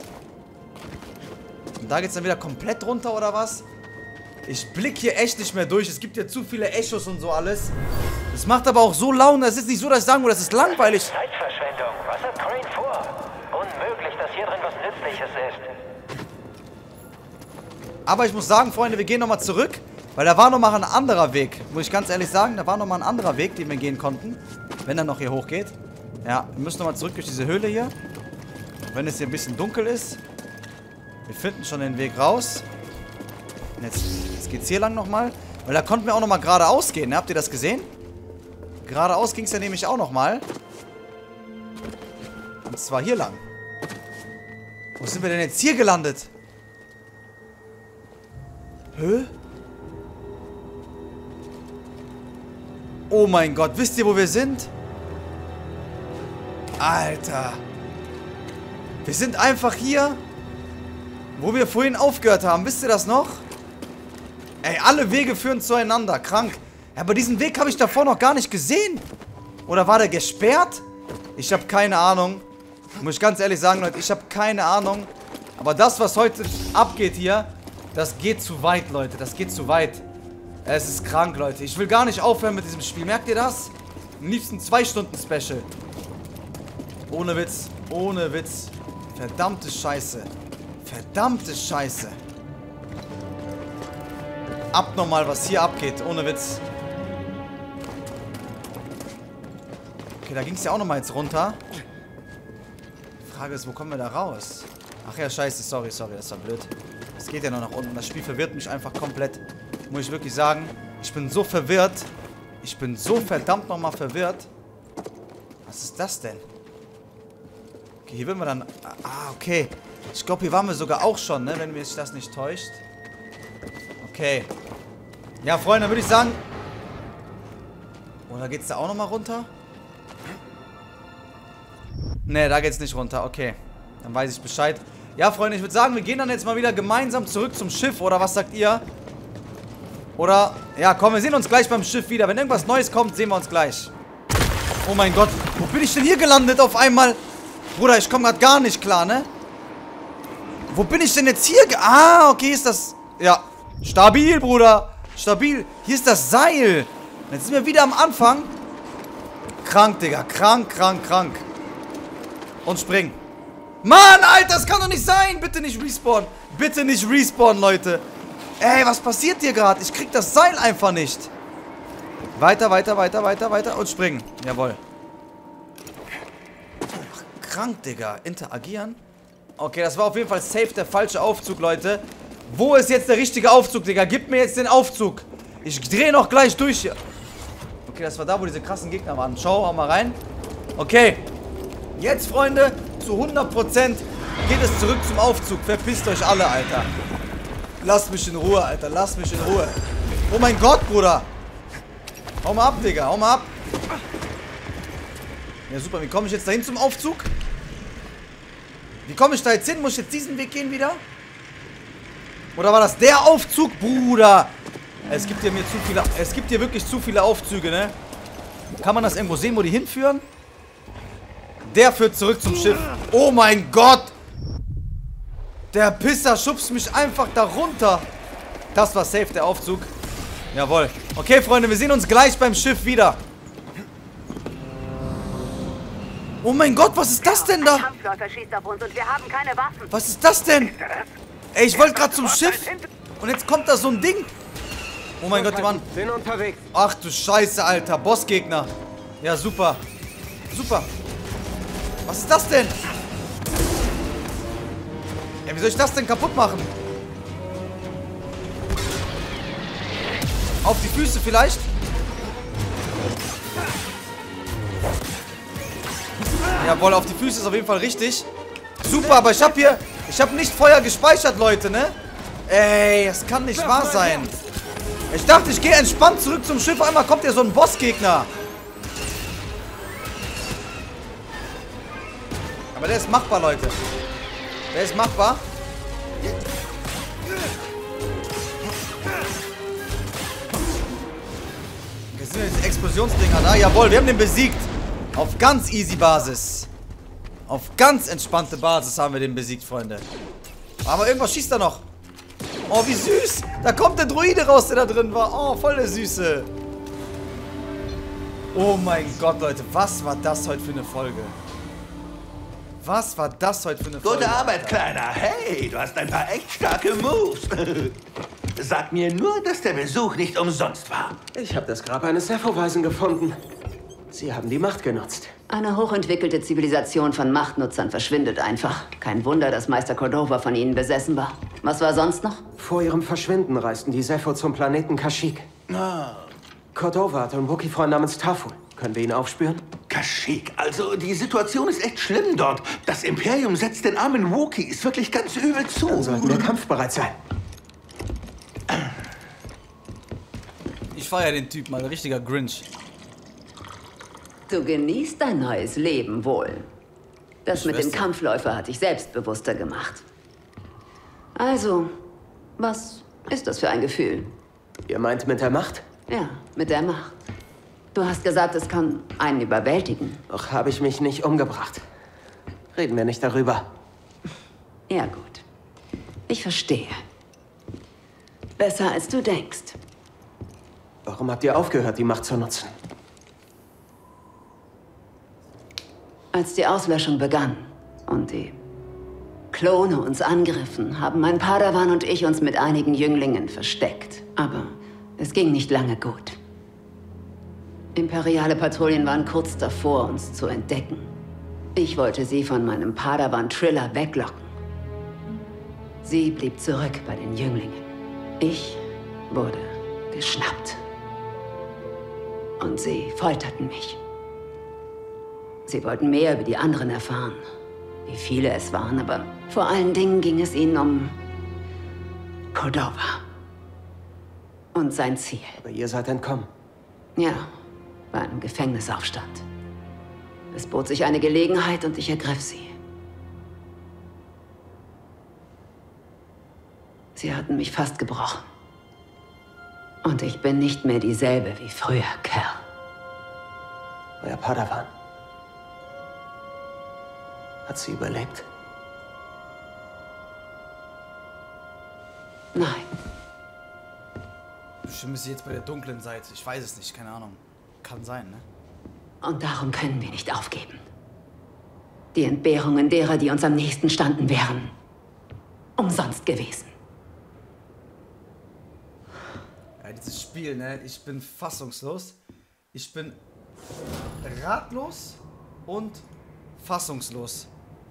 Speaker 1: Und da geht es dann wieder komplett runter, oder was? Ich blick hier echt nicht mehr durch. Es gibt hier zu viele Echos und so alles. Das macht aber auch so Laune. Es ist nicht so, dass ich sagen würde, das ist langweilig.
Speaker 6: Zeitverschwendung. Was hat Crane vor? Unmöglich, dass hier drin was Nützliches ist.
Speaker 1: Aber ich muss sagen, Freunde, wir gehen nochmal zurück. Weil da war nochmal ein anderer Weg. Muss ich ganz ehrlich sagen, da war nochmal ein anderer Weg, den wir gehen konnten. Wenn er noch hier hochgeht. Ja, wir müssen nochmal zurück durch diese Höhle hier. Wenn es hier ein bisschen dunkel ist. Wir finden schon den Weg raus. Und jetzt, jetzt geht's hier lang nochmal. Weil da konnten wir auch nochmal geradeaus gehen, ne? Habt ihr das gesehen? Geradeaus ging es ja nämlich auch nochmal. Und zwar hier lang. Wo sind wir denn jetzt hier gelandet? Hä? Oh mein Gott, wisst ihr, wo wir sind? Alter. Wir sind einfach hier, wo wir vorhin aufgehört haben. Wisst ihr das noch? Ey, alle Wege führen zueinander. Krank. Aber diesen Weg habe ich davor noch gar nicht gesehen. Oder war der gesperrt? Ich habe keine Ahnung. Muss ich ganz ehrlich sagen, Leute, ich habe keine Ahnung. Aber das, was heute abgeht hier, das geht zu weit, Leute. Das geht zu weit. Es ist krank, Leute. Ich will gar nicht aufhören mit diesem Spiel. Merkt ihr das? Am liebsten zwei Stunden Special. Ohne Witz. Ohne Witz. Verdammte Scheiße. Verdammte Scheiße. Abnormal, was hier abgeht. Ohne Witz. Okay, da ging es ja auch nochmal jetzt runter. Die Frage ist, wo kommen wir da raus? Ach ja, scheiße. Sorry, sorry. Das war blöd. Es geht ja nur nach unten. Das Spiel verwirrt mich einfach komplett. Muss ich wirklich sagen. Ich bin so verwirrt. Ich bin so verdammt nochmal verwirrt. Was ist das denn? Okay, hier würden wir dann... Ah, okay. Ich glaube, hier waren wir sogar auch schon, ne? Wenn mich das nicht täuscht. Okay. Ja, Freunde, dann würde ich sagen... Oder geht's da auch nochmal runter? Ne, da geht's nicht runter. Okay. Dann weiß ich Bescheid. Ja, Freunde, ich würde sagen, wir gehen dann jetzt mal wieder gemeinsam zurück zum Schiff. Oder was sagt ihr? Oder... Ja, komm, wir sehen uns gleich beim Schiff wieder. Wenn irgendwas Neues kommt, sehen wir uns gleich. Oh mein Gott. Wo bin ich denn hier gelandet auf einmal? Bruder, ich komme gerade gar nicht klar, ne? Wo bin ich denn jetzt hier? Ge ah, okay, ist das... Ja. Stabil, Bruder. Stabil. Hier ist das Seil. Jetzt sind wir wieder am Anfang. Krank, Digga. Krank, krank, krank. Und springen. Mann, Alter, das kann doch nicht sein. Bitte nicht respawnen. Bitte nicht respawnen, Leute. Ey, was passiert hier gerade? Ich krieg das Seil einfach nicht. Weiter, weiter, weiter, weiter, weiter. Und springen. Jawohl. Ach, krank, Digga. Interagieren. Okay, das war auf jeden Fall safe der falsche Aufzug, Leute. Wo ist jetzt der richtige Aufzug, Digga? Gib mir jetzt den Aufzug. Ich drehe noch gleich durch hier. Okay, das war da, wo diese krassen Gegner waren. Schau, hau mal rein. Okay. Jetzt, Freunde, zu hundert Prozent geht es zurück zum Aufzug. Verpisst euch alle, Alter. Lasst mich in Ruhe, Alter. Lasst mich in Ruhe. Oh mein Gott, Bruder. Hau mal ab, Digga. Hau mal ab. Ja, super. Wie komme ich jetzt dahin zum Aufzug? Wie komme ich da jetzt hin? Muss ich jetzt diesen Weg gehen wieder? Oder war das der Aufzug? Bruder. Es gibt hier mir zu viele... Es gibt hier wirklich zu viele Aufzüge, ne? Kann man das irgendwo sehen, wo die hinführen? Der führt zurück zum Schiff. Oh mein Gott. Der Pisser schubst mich einfach da runter. Das war safe, der Aufzug. Jawohl. Okay, Freunde, wir sehen uns gleich beim Schiff wieder. Oh mein Gott, was ist das denn da?
Speaker 5: Ein Kampfläufer schießt auf uns und wir haben keine Waffen.
Speaker 1: Was ist das denn? Ey, ich wollte gerade zum Schiff. Und jetzt kommt da so ein Ding. Oh mein Gott, die Mann.
Speaker 3: Bin unterwegs.
Speaker 1: Ach du Scheiße, Alter. Bossgegner. Ja, super. Super. Was ist das denn? Ey, wie soll ich das denn kaputt machen? Auf die Füße vielleicht? Jawohl, auf die Füße ist auf jeden Fall richtig. Super, aber ich habe hier... Ich habe nicht Feuer gespeichert, Leute, ne? Ey, das kann nicht wahr sein. Ich dachte, ich gehe entspannt zurück zum Schiff. Einmal kommt hier so ein Bossgegner. Aber der ist machbar, Leute. Der ist machbar. Jetzt sind diese Explosionsdinger da. Jawohl, wir haben den besiegt. Auf ganz easy Basis. Auf ganz entspannte Basis haben wir den besiegt, Freunde. Aber irgendwas schießt da noch. Oh, wie süß. Da kommt der Druide raus, der da drin war. Oh, voll der Süße. Oh mein Gott, Leute. Was war das heute für eine Folge? Was war das heute für eine Folge?
Speaker 7: Gute Arbeit, Kleiner. Hey, du hast ein paar echt starke Moves. Sag mir nur, dass der Besuch nicht umsonst war.
Speaker 3: Ich habe das Grab eines Sepho-Weisen gefunden. Sie haben die Macht genutzt.
Speaker 5: Eine hochentwickelte Zivilisation von Machtnutzern verschwindet einfach. Kein Wunder, dass Meister Cordova von ihnen besessen war. Was war sonst noch?
Speaker 3: Vor ihrem Verschwinden reisten die Sepho zum Planeten Kashyyyk.
Speaker 7: Ah,
Speaker 3: Cordova hat einen Wookie-Freund namens Taful. Können wir ihn aufspüren?
Speaker 7: Kashyyyk. Also, die Situation ist echt schlimm dort. Das Imperium setzt den armen Wookiees wirklich ganz übel zu.
Speaker 3: Dann sollten wir kampfbereit sein.
Speaker 1: Ich feiere den Typ mal, richtiger Grinch.
Speaker 5: Du genießt dein neues Leben wohl. Das mit dem
Speaker 1: Schwester.
Speaker 5: Kampfläufer hat dich selbstbewusster gemacht. Also, was ist das für ein Gefühl?
Speaker 3: Ihr meint mit der Macht?
Speaker 5: Ja, mit der Macht. Du hast gesagt, es kann einen überwältigen.
Speaker 3: Doch habe ich mich nicht umgebracht. Reden wir nicht darüber.
Speaker 5: Ja, gut. Ich verstehe. Besser als du denkst.
Speaker 3: Warum habt ihr aufgehört, die Macht zu nutzen?
Speaker 5: Als die Auslöschung begann und die Klone uns angriffen, haben mein Padawan und ich uns mit einigen Jünglingen versteckt. Aber es ging nicht lange gut. Imperiale Patrouillen waren kurz davor, uns zu entdecken. Ich wollte sie von meinem Padawan Triller weglocken. Sie blieb zurück bei den Jünglingen. Ich wurde geschnappt. Und sie folterten mich. Sie wollten mehr über die anderen erfahren. Wie viele es waren, aber vor allen Dingen ging es ihnen um Cordova. Und sein Ziel.
Speaker 3: Aber ihr seid entkommen.
Speaker 5: Ja, bei einem Gefängnisaufstand. Es bot sich eine Gelegenheit und ich ergriff sie. Sie hatten mich fast gebrochen. Und ich bin nicht mehr dieselbe wie früher, Kerl.
Speaker 3: Euer Padawan. Hat sie überlebt?
Speaker 5: Nein.
Speaker 1: Bestimmt ist sie jetzt bei der dunklen Seite. Ich weiß es nicht, keine Ahnung. Kann sein, ne?
Speaker 5: Und darum können wir nicht aufgeben. Die Entbehrungen derer, die uns am nächsten standen, wären umsonst gewesen.
Speaker 1: Ja, dieses Spiel, ne? Ich bin fassungslos. Ich bin ratlos und fassungslos.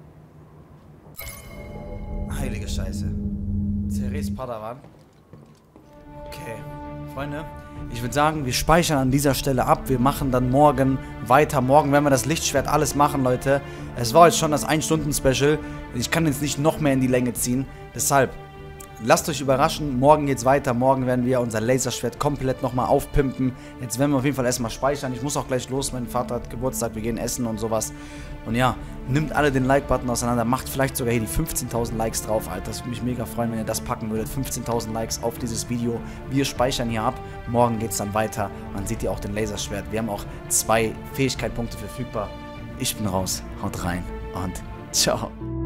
Speaker 1: Heilige Scheiße. Ceres Padawan. Okay, Freunde. Ich würde sagen, wir speichern an dieser Stelle ab. Wir machen dann morgen weiter. Morgen werden wir das Lichtschwert alles machen, Leute. Es war jetzt schon das ein-Stunden-Special. Ich kann jetzt nicht noch mehr in die Länge ziehen. Deshalb, lasst euch überraschen. Morgen geht's weiter. Morgen werden wir unser Laserschwert komplett nochmal aufpimpen. Jetzt werden wir auf jeden Fall erstmal speichern. Ich muss auch gleich los. Mein Vater hat Geburtstag. Wir gehen essen und sowas. Und ja, nimmt alle den Like-Button auseinander. Macht vielleicht sogar hier die fünfzehntausend Likes drauf, Alter. Das würde mich mega freuen, wenn ihr das packen würdet. fünfzehntausend Likes auf dieses Video. Wir speichern hier ab. Morgen geht's dann weiter. Man sieht ja auch den Laserschwert. Wir haben auch zwei Fähigkeitspunkte verfügbar. Ich bin raus. Haut rein und ciao.